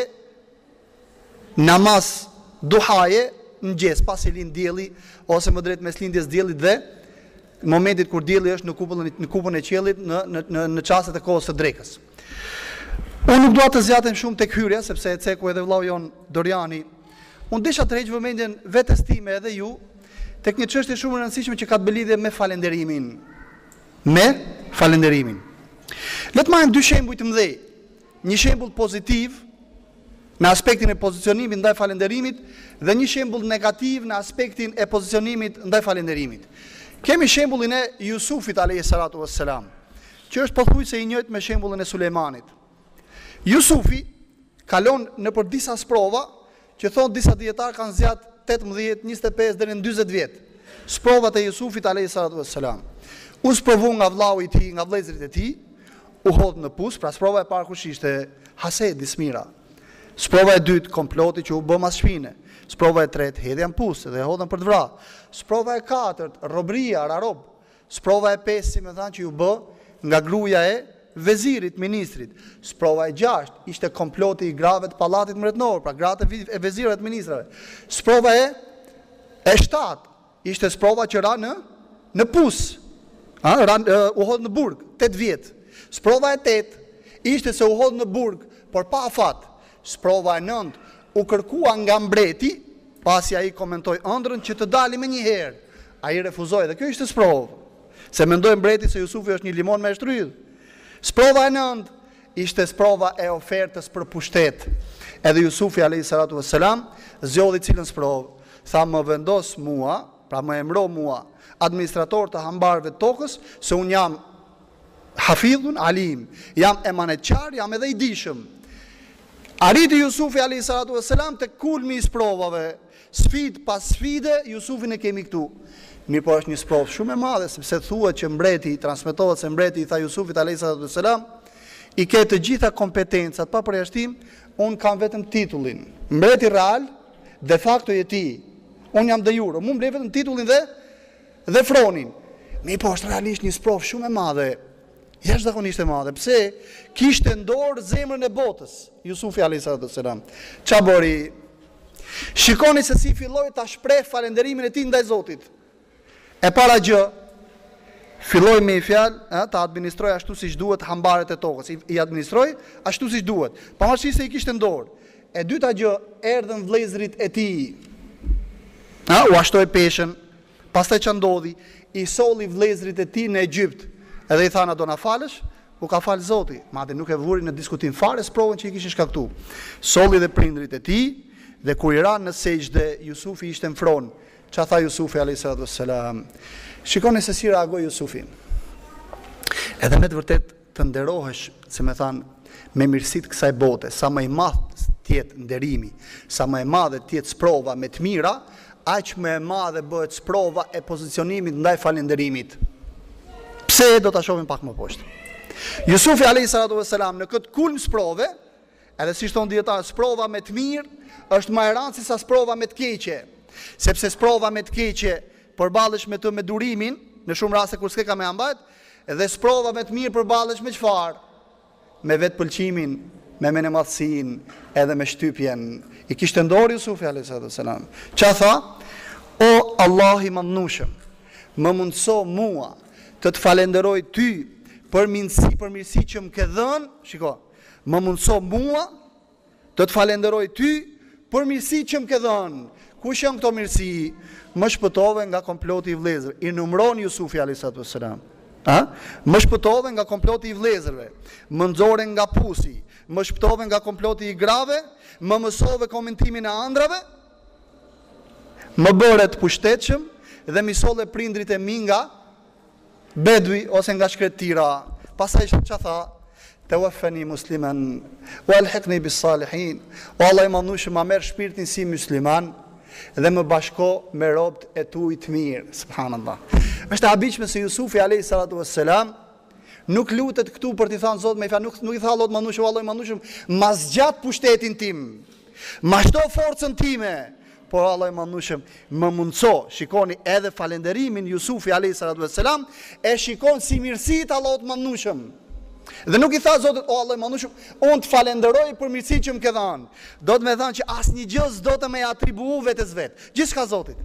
namaz duhaje në gjes pasi lind dielli ose më drejt mes lindjes diellit dhe momentit kur dielli është në kupullën në kupën e qiellit në në në, në çastet e kohës së drekës. Unë nuk dua të zgjatem shumë tek hyrja sepse e ceku edhe vllau jon Doriani. Unë desha të heq vëmendjen vetes time edhe ju tek një çështje shumë e rëndësishme që ka të bëjë lidhje me falënderimin. Me falënderimin. Le të marrim dy shembuj të mëdhenj. Një shembull pozitiv në aspektin e pozicionimit ndaj falënderimit dhe një shembull negativ në aspektin e pozicionimit ndaj falënderimit. Kemi shembullin e Jusufit alayhi salatu wassalam, që është pothuajse i njëjtë me shembullin e Sulejmanit. Jusufi kalon në për disa sprova që thonë disa dietar kanë zgjat tetëmbëdhjetë, njëzet e pesë deri në dyzet vjet. Sprovat e Jusufit alayhi salatu wassalam. U sprovu nga vllau i tij, nga vëllezërit e tij, u hodh në pus, pra sprova e parë kush ishte? Hasedi, smira. Sprova e dytë, komploti që u bë mas shpine. Sprova e tretë, hedhja në pus dhe hodhën për të vrarë. Sprova e katërt, robëria, rarob. Sprova e pestë, si më thanë, që u bë nga gruaja e vezirit, ministrit. Sprova e gjashtë ishte komploti i grave të pallatit mbretëror, pra gratë e vezirëve të ministrave. Sprova e e shtatë ishte sprova që ra në në pus. Ha, ra, uh, u hodh në burg, tetë vjet. Sprova e tetë ishte se u hodh në burg, por pa afat. Sprova e nëntë u kërkua nga mbreti, pasi ai komentoi ëndrrën që të dali më një herë. Ai refuzoi dhe kjo ishte sprovë. Se mendoi mbreti se Jusufi është një limon me shtrydh. Sprova e nëntë ishte sprova e ofertës për pushtet. Edhe Jusufi alayhi salatu wassalam zgjodhi cilën sprovë. Tha, më vendos mua, pra më emro mua administrator të hambarëve të tokës, se unë jam hafidhun, alim, jam emanetqar, jam edhe i dishëm. Arriti Jusufi alayhi salatu wassalam te kulmi i sprovave, sfid pas sfide, Jusufin e kemi këtu. Mirë po është një sprovë shumë e madhe, sepse thuhet që mbreti, transmetohet se mbreti i tha Jusufit alayhi salatu wassalam, i ke të gjitha kompetencat pa përjashtim, unë kam vetëm titullin. Mbreti real, de facto je ti. Unë jam de jure, mu mblej vetëm titullin dhe dhe fronin. Mirë po është realisht një sprovë shumë e madhe. Jashtëzakonisht e madhe. Pse? Kishte ndorë zemrën e botës, Jusufi alayhi salatu wassalam. Qa bëri? Shikoni se si filloi ta shpreh falënderimin e tij ndaj Zotit. E para gjë, filloi me fjalë, ta administroi ashtu siç duhet hambaret e tokës. I, i administroi ashtu siç duhet. Pavarësisht se i kishte ndorë. E dyta gjë, erdhën vëllezërit e tij. Ha, u ashtoi peshën. Pastaj ç'a ndodhi? I solli vëllezërit e tij në Egjipt. Edhe i thana do na falësh, u ka falë Zoti. Madje nuk e vuri në diskutim fare sprovën që i kishin shkaktuar. Solli dhe prindrit e tij, dhe kur i ran në sejdë, Jusufi ishte në fron. Ç'a tha Jusufi alayhi salatu wassalam? Shikoni se si reagoi Jusufi. Edhe me të vërtet të nderohesh, se më than, me mirësitë kësaj bote, sa më i madh tjetë nderimi, sa më e madhe tjetë sprova me të mira, aq më e madhe bëhet sprova e pozicionimit ndaj falënderimit. Pse do ta shohim pak më poshtë. Jusufi alayhi salatu wassalam në këtë kulm sprove, edhe si thon dietar, sprova me të mirë është më e rëndë se sa sprova me të keqe. Sepse sprova me të keqe përballesh me të me durimin, në shumë raste kur s'ke ka me ambajt, dhe sprova me të mirë përballesh me çfarë? Me vetë pëlqimin, me menematësin, edhe me shtypjen. I kishte ndorë Jusufi alayhi salatu wassalam. Qa tha? O Allah i madhnushëm, më mundso mua të të falenderoj ty për mirësi, për mirësi që më ke dhënë, shiko, më mundso mua të të falenderoj ty për mirësi që më ke dhënë. Kush janë këto mirësi? Më shpëtove nga komploti i vëllezërve. I numëron Jusufi alayhi salatu wassalam. Ha? Më shpëtove nga komploti i vëllezërve, më nxore nga pusi, më shpëtove nga komploti i grave, më mësove komentimin e ëndrave, më bëre të pushtetshëm dhe më solle prindrit e mi nga bedui ose nga shkretira. Pastaj ç'a tha? Tawaffani musliman wa alhiqni bis salihin. O Allah i madhnueshëm, ma merr shpirtin si musliman dhe më bashko me robët e tuaj të mirë. Subhanallah. Është habitshme se Jusufi alayhi salatu wassalam nuk lutet këtu për t'i thënë Zot me fjalë, nuk nuk i tha Allahut madhnueshëm, Allahu i madhnueshëm, ma zgjat pushtetin tim. Ma shto forcën time. Por Allah i madhnueshëm më mundso, shikoni edhe falënderimin Jusufi alayhi salatu wassalam e shikon si mirësitë Allahut madhnueshëm. Dhe nuk i tha Zotit, o Allah i madhnueshëm, unë të falenderoj për mirësitë që më ke dhënë. Do të më thënë që asnjë gjë s'do të më atribuo vetes vet. Gjithçka Zotit.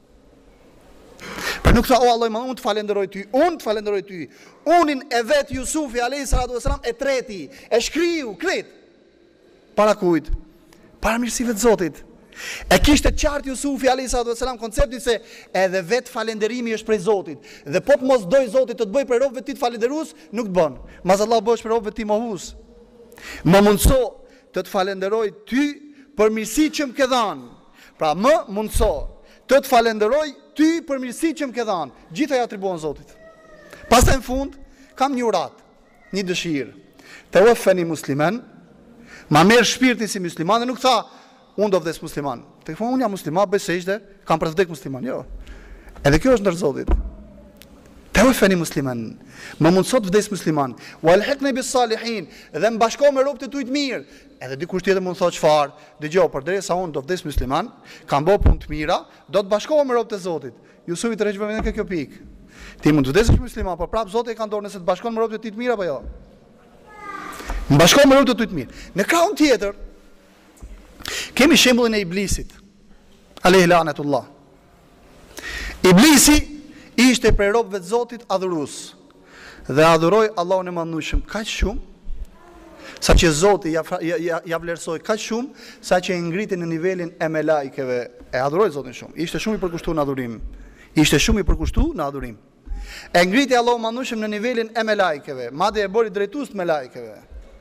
Por nuk tha, o Allah i madhnueshëm, unë të falenderoj ty, unë të falenderoj ty. Unin e vet Jusufi alayhi salatu wassalam e treti, e shkriu, kret. Para kujt? Para mirësive të Zotit. E kishte qartë Jusufi alayhi salatu wasalam konceptin se edhe vetë falenderimi është prej Zotit. Dhe po të mos doj Zotit të të bëj për robëve ti të falenderues, nuk të bën. Mas Allah bësh për robëve ti mohues. Më mundso të të falenderoj ty për mirësi që më ke dhënë. Pra më mundso të të falenderoj ty për mirësi që më ke dhënë. Gjitha ja atribuon Zotit. Pastaj në fund kam një urat, një dëshirë. Të wafani musliman, ma merr shpirti si musliman dhe nuk tha unë do vdes musliman. Të thonë unë jam musliman, bëj sejdë, kam për të vdek musliman. Jo. Edhe kjo është ndër Zotit. Të wafani musliman, më mundso të vdes musliman. Walhiqni bis salihin, dhe më bashko me robët e tu të mirë. Edhe dikush tjetër mund thotë çfarë? Dëgjoj, përderisa unë do vdes musliman, kam bërë punë të mira, do të bashkohem me robët e Zotit. Jusufi të rregjë vëmendje kjo pikë. Ti mund të vdesësh musliman, por prapë Zoti e ka dorë nëse të bashkon me robët e tij të mirë apo jo. Më bashkon me robët e tij të mirë. Në krahun tjetër kemi shembullin e Iblisit. Alayhi lanatullah. Iblisi ishte prej robëve të Zotit adhurues dhe adhuroi Allahun e Madhnueshëm kaq shumë saqë Zoti ja, ja, ja vlerësoi kaq shumë saqë e ngriti në nivelin e melajkeve. E adhuroi Zotin shumë. Ishte shumë i përkushtuar në adhurim. Ishte shumë i përkushtuar në adhurim. E ngriti Allahun e Madhnueshëm në nivelin e melajkeve, madje e bëri drejtues të melajkeve.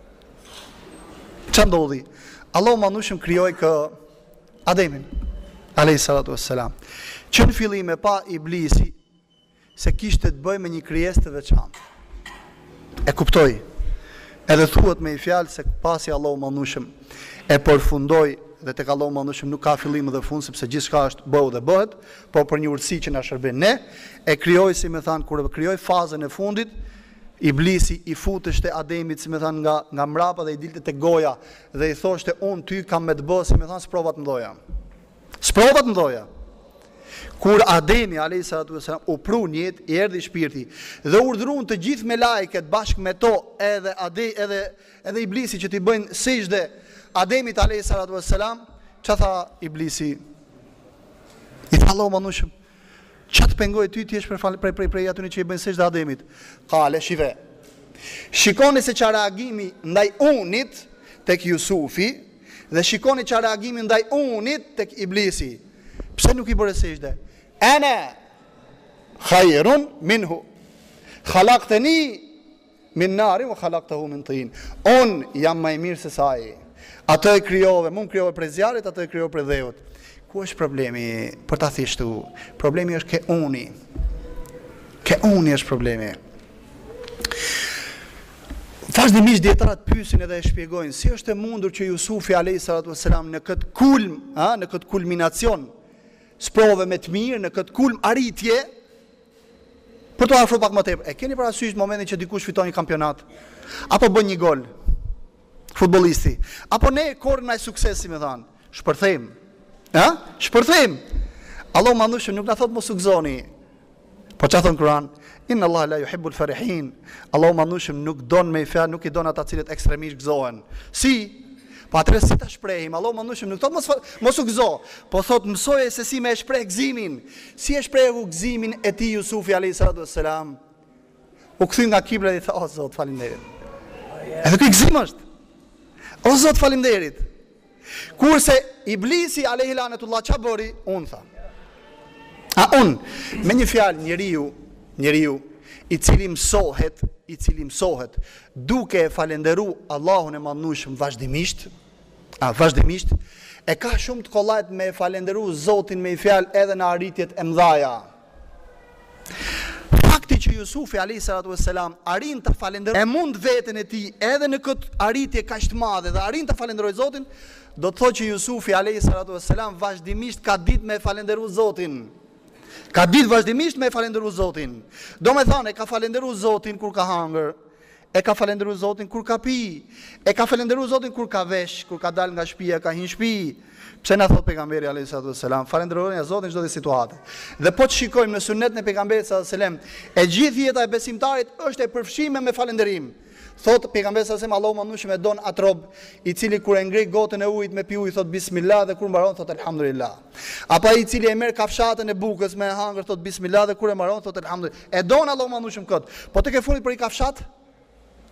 Ç'a ndodhi? Allahu Madhnueshëm krijoi kë Ademin alayhi salatu wassalam. Që në fillim e pa Iblisi se kishte të bëjë me një krijesë të veçantë. E kuptoi. Edhe thuhet me një fjalë se pasi Allahu Madhnueshëm e përfundoi dhe tek Allahu Madhnueshëm nuk ka fillim dhe fund sepse gjithçka është bëu dhe bëhet, por për një urtësi që na shërben ne, e krijoi si më than kur e krijoi fazën e fundit. Iblisi i futeshte Ademit, si me thanë, nga, nga mrapa dhe i dilte te goja dhe i thoshte, unë ty kam me të bë, si me thanë, sprovat mdoja. Sprovat mdoja. Kur Ademi, alayhi salatu wassalam, u pru njët, i erdhi shpirti dhe urdhërun të gjithë me lajket bashkë me to edhe, ade, edhe, edhe Iblisi që t'i bëjnë sejdë Ademit, alayhi salatu wassalam, që tha Iblisi? I tha Allahu Madhnueshëm, që të pengoj ty t'jesh prej prej prej prej atyre që i bëjnë sejdë Ademit? Kale, shive. Shikoni se çfarë reagimi ndaj unit tek Jusufi dhe shikoni çfarë reagimi ndaj unit tek Iblisi. Pse nuk i bëre sejdë? Ana khayrun minhu. Khalaqtani min nar wa khalaqtahu min tin. Un jam më i mirë se sa ai. Atë e krijove, mua më krijove prej zjarrit, atë e krijove prej dheut. Ku është problemi për ta thjeshtu? Problemi është ke uni. Ke uni është problemi. Vazhdimisht dietarët pyesin edhe e shpjegojnë si është e mundur që Jusufi alayhi salatu wassalam në këtë kulm, ha, në këtë kulminacion sprove me të mirë, në këtë kulm arritje për të afruar pak më tepër. E keni parasysh momentin që dikush fiton një kampionat apo bën një gol futbollisti, apo ne korrim ndaj suksesi, më thanë, shpërthejmë. Ja? Shpërthejmë. Allahu Madhnueshëm nuk na thot mos u gëzoni. Po çfarë thon Kur'an? Inna Allah la yuhibbul farihin. Allahu Madhnueshëm nuk don me fjalë, nuk i don ata cilët ekstremisht gëzohen. Si? Po atëre si ta shprehim? Allahu Madhnueshëm nuk thot mos mos u gëzo, po thot mësoje se si me e shpreh gëzimin. Si e shprehu gëzimin e tij Jusufi alayhi salatu wassalam? U kthy nga kibra dhe i tha, o Zot, faleminderit. Edhe ky gëzim është. O Zot, faleminderit. Kurse Iblisi alayhi lanatullah ç'a bëri? Unë tha. A unë me një fjalë njeriu, njeriu i cili mësohet, i cili mësohet duke e falendëruar Allahun e Madhnueshëm vazhdimisht, a vazhdimisht e ka shumë të kollajt me falendëruar Zotin me një fjalë edhe në arritjet e mëdha. Fakti që Jusufi alayhi salatu wassalam arrin të falenderojë e mund veten e tij edhe në këtë arritje kaq të madhe dhe arrin të falenderojë Zotin, do të thotë që Jusufi alayhi salatu wassalam vazhdimisht ka ditë me falendëruar Zotin. Ka ditë vazhdimisht me falendëruar Zotin. Do me thënë, e ka falendëruar Zotin kur ka hangër, e ka falendëruar Zotin kur ka pi, e ka falendëruar Zotin kur ka vesh, kur ka dalë nga shtëpia, ka hyrë në shtëpi. Pse na thot pejgamberi alayhi salatu wassalam, falendërojeni Zotin çdo situatë. Dhe po të shikojmë në sunetin e pejgamberit sallallahu alajhi wasallam, e gjithë jeta e besimtarit është e përfshime me falendërim. Thot pejgamberi sallallahu alajhi wasallam, Allahu Madhnueshëm e don atë rob i cili kur e ngrej gotën e ujit me pi ujë thot bismillah dhe kur mbaron thot alhamdulillah. Apo ai i cili e merr kafshatën e bukës me hangër thot bismillah dhe kur e mbaron thot alhamdulillah. E don Allahu Madhnueshëm kët. Po tek e fundit për i kafshat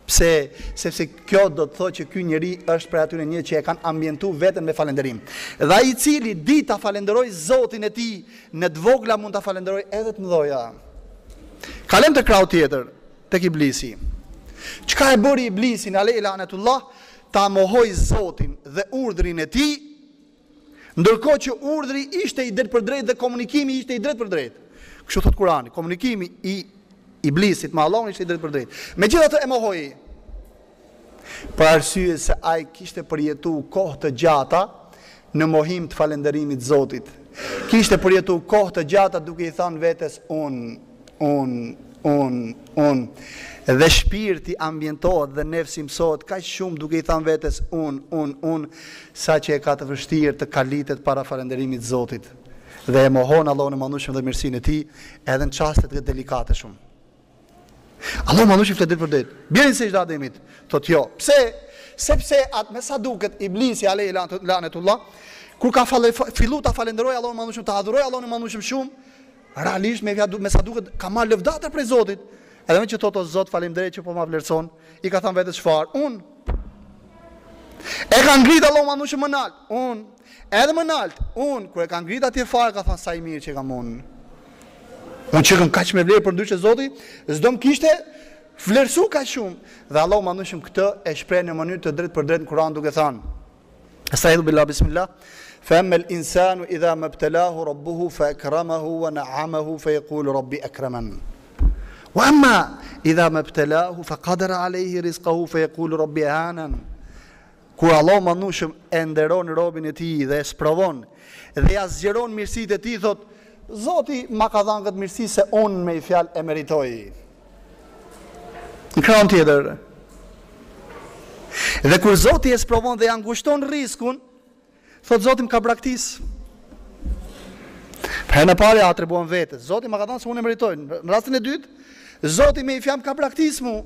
Pse? Sepse kjo do të thotë që ky njeri është për atyre një që e kanë ambientu veten me falënderim. Dhe ai i cili di ta falenderoj Zotin e tij, në të vogla mund ta falenderoj edhe të mëdha. Kalem të krau tjetër, tek Iblisi. Çka e bëri Iblisin alayhi lanetullah? Ta mohoi Zotin dhe urdhrin e tij, ndërkohë që urdhri ishte i drejtë për drejtë dhe komunikimi ishte i drejtë për drejtë. Kështu thot Kurani, komunikimi i Iblisit me Allahun ishte i drejtë për drejtë. Megjithatë e mohoi. Për arsye se ai kishte përjetuar kohë të gjata në mohim të falënderimit të Zotit. Kishte përjetuar kohë të gjata duke i thënë vetes un, un, un, un. Dhe shpirti ambientohet dhe nefsi mësohet kaq shumë duke i thënë vetes un, un, un, sa që e ka të vështirë të kalitet para falënderimit të Zotit. Dhe e mohon Allahun e Madhëshëm dhe mirësinë e tij edhe në çaste të delikate shumë. Allahu Madhëshëm flet për det. Bjeni se çdo ademit. Thot jo. Pse? Sepse atë me sa duket Iblisi alayhi lanetullah, kur ka filluar ta falenderoj Allahun e Madhëshëm, ta adhuroj Allahun e Madhëshëm shumë, realisht me me sa duket ka marrë lëvdata prej Zotit. Edhe me që thotë o Zot, faleminderit që po ma vlerëson, i ka thënë vetes çfarë? Unë. E ka ngrit Allahu Madhëshëm më nalt. Unë. Edhe më nalt. Unë. Kur e ka ngrit atje fare, ka thënë sa i mirë që kam unë. Unë që kam kaq me vlerë për ndryshe Zoti, s'do më kishte vlerësu kaq shumë. Dhe Allahu Madhëshëm këtë e shpreh në mënyrë të drejtë për drejtë në Kur'an duke thënë: Estaizu billah bismillah. فأما الإنسان إذا ما ابتلاه ربه فأكرمه ونعمه فيقول ربي أكرمن وأما إذا ما ابتلاه فقدر عليه رزقه فيقول ربي أهانن. Kur Allah Madhëshëm e nderon robin e tij dhe e sprovon dhe ja zgjeron mirësitë e tij, thot Zoti ma ka dhënë këtë mirësi se unë me i fjalë e meritoj. Në krahun tjetër. Dhe kur Zoti e sprovon dhe ja ngushton rrezikun, thot Zoti më ka braktis. Për në parë atribuon vetes. Zoti ma ka thënë se unë e meritoj. Në rastin e dytë, Zoti me i fjalë ka braktis mu.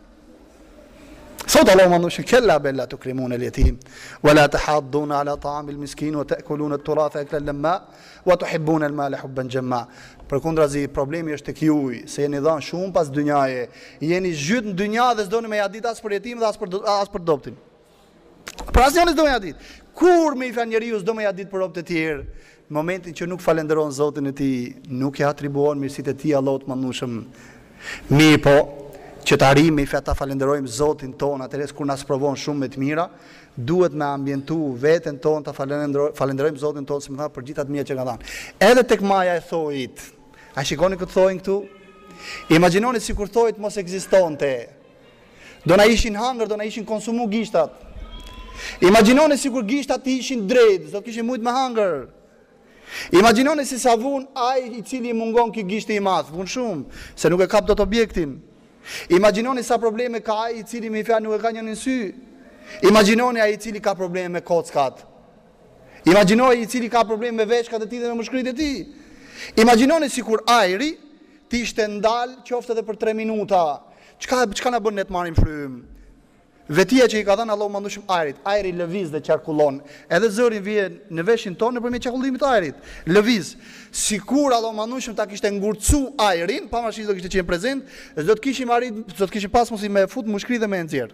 Thot Allahu Madhëshëm: "Kella bella tukrimun al-yatim wa la tahadduna ala ta'am al-miskin wa ta'kuluna at-turatha aklan lamma wa tuhibbuna al-mala hubban jamma." Përkundrazi, problemi është tek ju, se jeni dhënë shumë pas dynjaje, jeni zhyt në dynja dhe s'doni me ja ditë as për jetim dhe as për as për dobtin. Për asnjë s'do me ja ditë. Kur me i fal njeriu s'do me ja ditë për robt e tjerë, në momentin që nuk falenderon Zotin e tij, nuk ja atribuon mirësitë e tij Allahut Madhëshëm. Mirë po, që të arrijmë i ta falenderojmë Zotin ton, atëherë kur na sprovon shumë me të mira, duhet me ambientu veten ton ta falenderojmë falenderojmë Zotin ton, si më tha, për gjithë ato mira që ka dhënë. Edhe tek maja e thojit. A shikoni këtë thojin këtu? Imagjinoni sikur thojit mos ekzistonte. Do na ishin hangër, do na ishin konsumu gishtat. Imagjinoni sikur gishtat ishin drejt, do të kishin shumë me hangër. Imagjinoni si sa vun ai i cili mungon ky gishti i madh, vun shumë, se nuk e kap dot objektin. Imagjinoni sa probleme ka ai i cili me fjalë nuk e ka një në sy. Imagjinoni ai i cili ka probleme me kockat. Imagjinoni ai i cili ka probleme me veshkat e tij dhe me mushkëritë e tij. Imagjinoni sikur ajri ti ishte ndal qoftë edhe për tre minuta. Çka çka na bën ne të marrim frym? Vetia që i ka dhënë Allahu Madhëshëm ajrit, ajri lëviz dhe qarkullon. Edhe zëri vjen në veshin tonë nëpërmjet qarkullimit të ajrit. Lëviz. Sikur Allahu Madhëshëm ta kishte ngurcu ajrin, pavarësisht do kishte qenë prezent, do të kishim arrit, do të kishim pas mos i me fut mushkri dhe me nxjerr.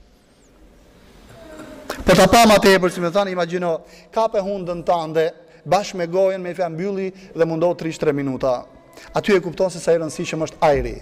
Po ta pam atë për si më thani, imagjino, kape hundën tande, bashkë me gojen me fjalë mbylli dhe mundohu trish tre minuta. Aty e kupton se sa i rëndësishëm është ajri.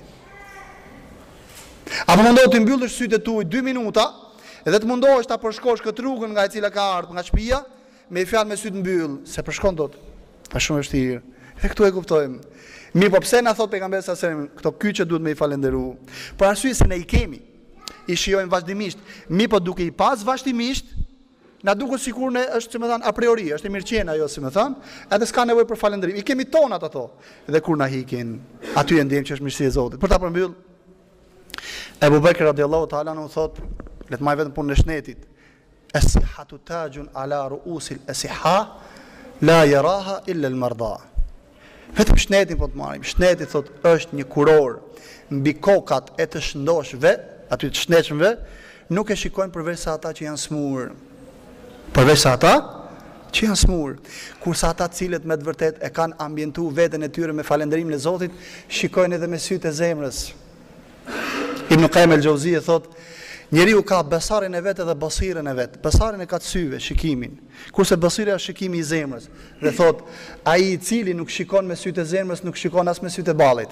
Apo mundohu të mbyllësh sytë tuaj dy minuta dhe të mundohesh ta përshkosh këtë rrugën nga e cila ka ardhur nga shtëpia me fjalë me sytë mbyll, se përshkon dot. Është shumë e vështirë. Dhe këtu e kuptojmë. Mirë, po pse na thot pejgamberi sa selam, këto kyçe duhet me i falendëruar. Për arsye se ne i kemi. I shijojmë vazhdimisht. Mirë, po duke i pas vazhdimisht, na duket sikur ne është, si më thënë, a priori, është e mirëqenia ajo, si më thënë, edhe s'ka nevojë për falënderim. I kemi tonat ato. Dhe kur na hikin, aty e ndjejmë që është mirësia e Zotit. Për ta përmbyll, Ebu Bekr radiallahu ta'ala në thot, le të maj vetëm punë në shnetit, esihatu tajun ala ruusil esiha, la jaraha illa l-marda. Vetëm shnetin po të marim, shneti thot është një kuror, mbi kokat e të shëndoshve, aty të shnetshmve, nuk e shikojnë përveç sa ata që janë smur. Përveç sa ata që janë smur. Kursa ata cilët me të vërtet e kanë ambientu veten e tyre me falenderimin e Zotit, shikojnë edhe me sytë e zemrës. Ibn Qayyim el-Jauziyja thot, njeriu ka besarin e vet edhe basiren e vet. Besarin e ka të syve, shikimin. Kurse basira është shikimi i zemrës. Dhe thot, ai i cili nuk shikon me sytë e zemrës, nuk shikon as me sytë e ballit.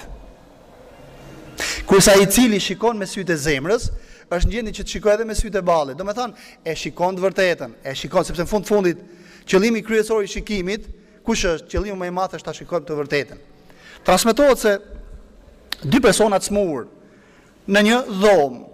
Kurse ai i cili shikon me sytë e zemrës, është në gjendje që të shikojë edhe me sytë e ballit. Do me thënë, e shikon të vërtetën, e shikon sepse në fund fundit qëllimi kryesor i shikimit, kush është? Qëllimi më i madh është ta shikojmë të vërtetën. Transmetohet se dy persona të smur në një dhomë.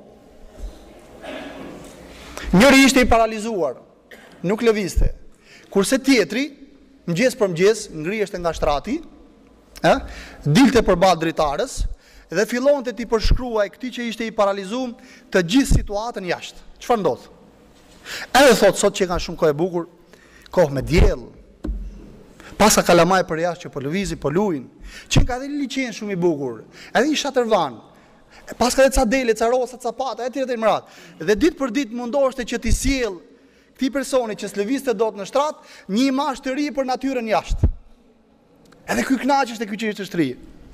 Njëri ishte i paralizuar, nuk lëvizte. Kurse tjetri, mëngjes për mëngjes, ngriheshte nga shtrati, ë, dilte përballë dritarës dhe fillonte ti përshkruaj këtij që ishte i paralizuar të gjithë situatën jashtë. Çfarë ndodh? Edhe thot sot që kanë shumë kohë e bukur, kohë me diell. Pasa kalamaj për jashtë që po lëvizi, po luajn. Që ka edhe liçen shumë i bukur. Edhe një shatërvan. Pas ka dhe ca dele, ca rosa, ca pata, e tjera të imrat. Dhe ditë për ditë mundoshte që t'i sjell këtij personi që s'lëvizte dot në shtrat, një imazh të ri për natyrën jashtë. Edhe ky kënaqesh te ky që ishte shtri.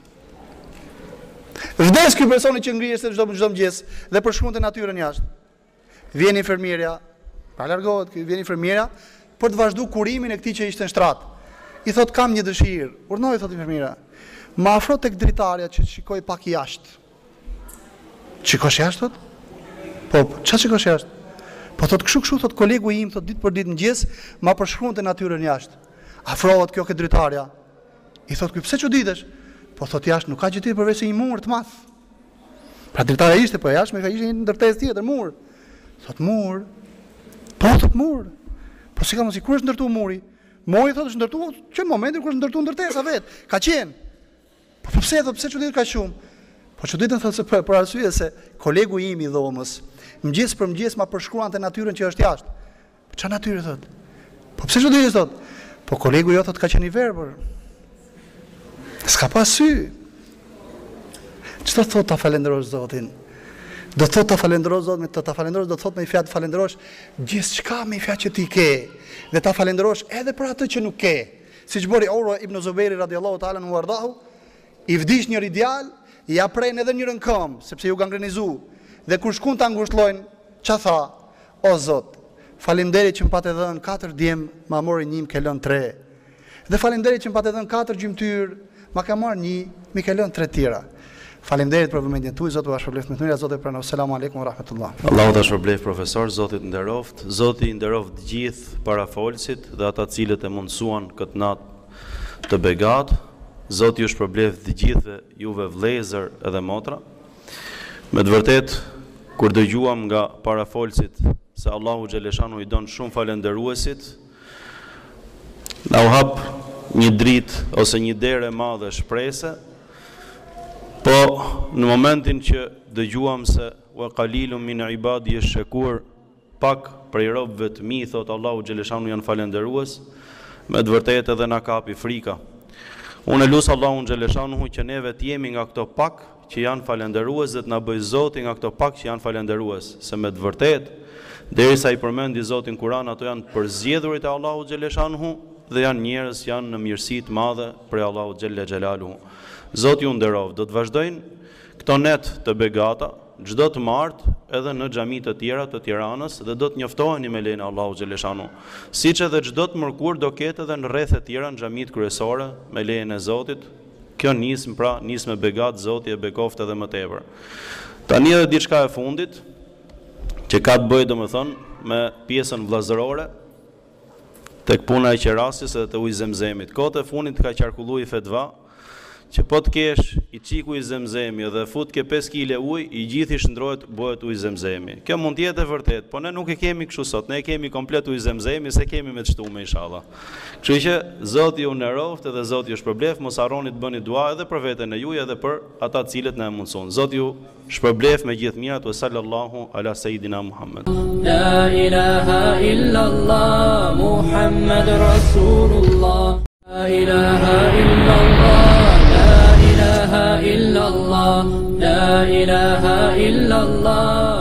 Vdes ky personi që ngrihej çdo çdo mëngjes dhe përshkruante natyrën jashtë. Vjen infermierja, pa largohet, vjen infermierja për të vazhduar kurimin e këtij që ishte në shtrat. I thot kam një dëshirë. Urnoi thot infermiera. Ma afro tek dritarja që shikoj pak jashtë. Çikosh jashtë thot? Po, çfarë çikosh jashtë? Po thot kështu kështu thot kolegu im thot ditë për ditë mëngjes ma përshkruante natyrën jashtë. Afrohet kjo ke dritarja. I thot ky pse çuditesh? Po thot jashtë nuk ka gjë tjetër përveç se një mur të madh. Pra dritarja ishte po jashtë me ka ishte një ndërtesë tjetër, mur. Thot mur. Po thot mur. Po si ka mos i kur është ndërtuar muri? Muri thot është ndërtuar që në momentin kur është ndërtuar ndërtesa vet. Ka qenë. Po pse thot pse çuditë ka shumë? Po çuditën thotë se për, për arsye se kolegu im i dhomës, mëngjes për mëngjes ma përshkruante natyrën që është jashtë. Po ç'a natyrë thot? Po pse çuditë thot? Po kolegu jo thot ka qenë i verbër. S'ka pas sy. Ç'do thot ta falenderosh Zotin? Do thot ta falenderosh Zotin, të ta falenderosh do thot me fjalë të falenderosh gjithçka me fjalë që ti ke dhe ta falenderosh edhe për atë që nuk ke. Siç bëri Urwa ibn Zubairi radhiyallahu ta'ala anhu wardahu, i vdish njëri djalë, ja prejnë edhe njërën këmë, sepse ju gangrenizu. Dhe kur shkun të angushlojnë, që tha, o Zot, falimderi që më patë edhe në katër djemë, ma mori një, më ke lënë tre. Dhe falimderi që më patë edhe në katër gjymtyr, ma ka marë një, më ke lënë tre tjera. Falimderit për vëmendjen tuaj, Zoti ju shpëlbeft me thënia, Zoti pranon. Selamun alejkum wa rahmatullah. Allahu ta shpëlbeft profesor, Zoti të nderoft, Zoti i nderoft të gjithë parafolësit dhe ata të cilët e mundsuan këtë natë të begat. Zoti ju shpërblet të gjithëve juve vëllezër edhe motra. Me të vërtet, kur dëgjuam nga parafolësit se Allahu xhaleshanu i don shumë falendëruesit, na u hap një dritë ose një derë e madhe shprese, po në momentin që dëgjuam se wa qalilun min ibadi ash-shakur, pak prej robëve të mi, thot Allahu xhaleshanu janë falendërues, me të vërtet edhe na kapi frika. Unë e lusë Allahun xhaleshanuhu që neve të jemi nga këto pak që janë falendërues dhe të na bëj Zoti nga këto pak që janë falendërues, se me të vërtet, derisa i përmendi Zotin Kur'an, ato janë përzgjedhurit e Allahut xhaleshanuhu dhe janë njerëz janë në mirësi të madhe për Allahut xhelle xhelaluhu. Zoti ju nderov, do të vazhdojnë këto net të begata çdo të martë edhe në xhami të tjera të Tiranës dhe do të njoftoheni me lejen e Allahut xhaleshanuhu. Siç edhe çdo të mërkur do ketë edhe në rreth e tjera në xhamit kryesore me lejen e Zotit. Kjo nism pra nis me begat, Zoti e bekoft edhe më tepër. Tani edhe diçka e fundit që ka të bëjë domethënë me pjesën vllazërore tek puna e qerasjes edhe të ujë zemzemit. Kohët e fundit ka qarkulluar i fetva që po të kesh i qiku i zemzemi dhe fut ke pesë kile uj, i gjithi shndrohet bëhet uj zemzemi. Kjo mund tjetë e vërtet, po ne nuk e kemi kështu sot, ne kemi komplet uj zemzemi, se kemi me të shtume inshallah. Kështu që Zoti ju nderoft edhe Zoti ju shpërblef, mos harroni të bëni dua edhe për veten e juaj edhe për ata të cilët na e mundson. Zoti ju shpërblef me gjithë mirat, wa sallallahu ala sayidina Muhammad. La ilaha illallah Muhammad Rasulullah. La ilaha illallah. La ilaha illallah, la ilaha illallah.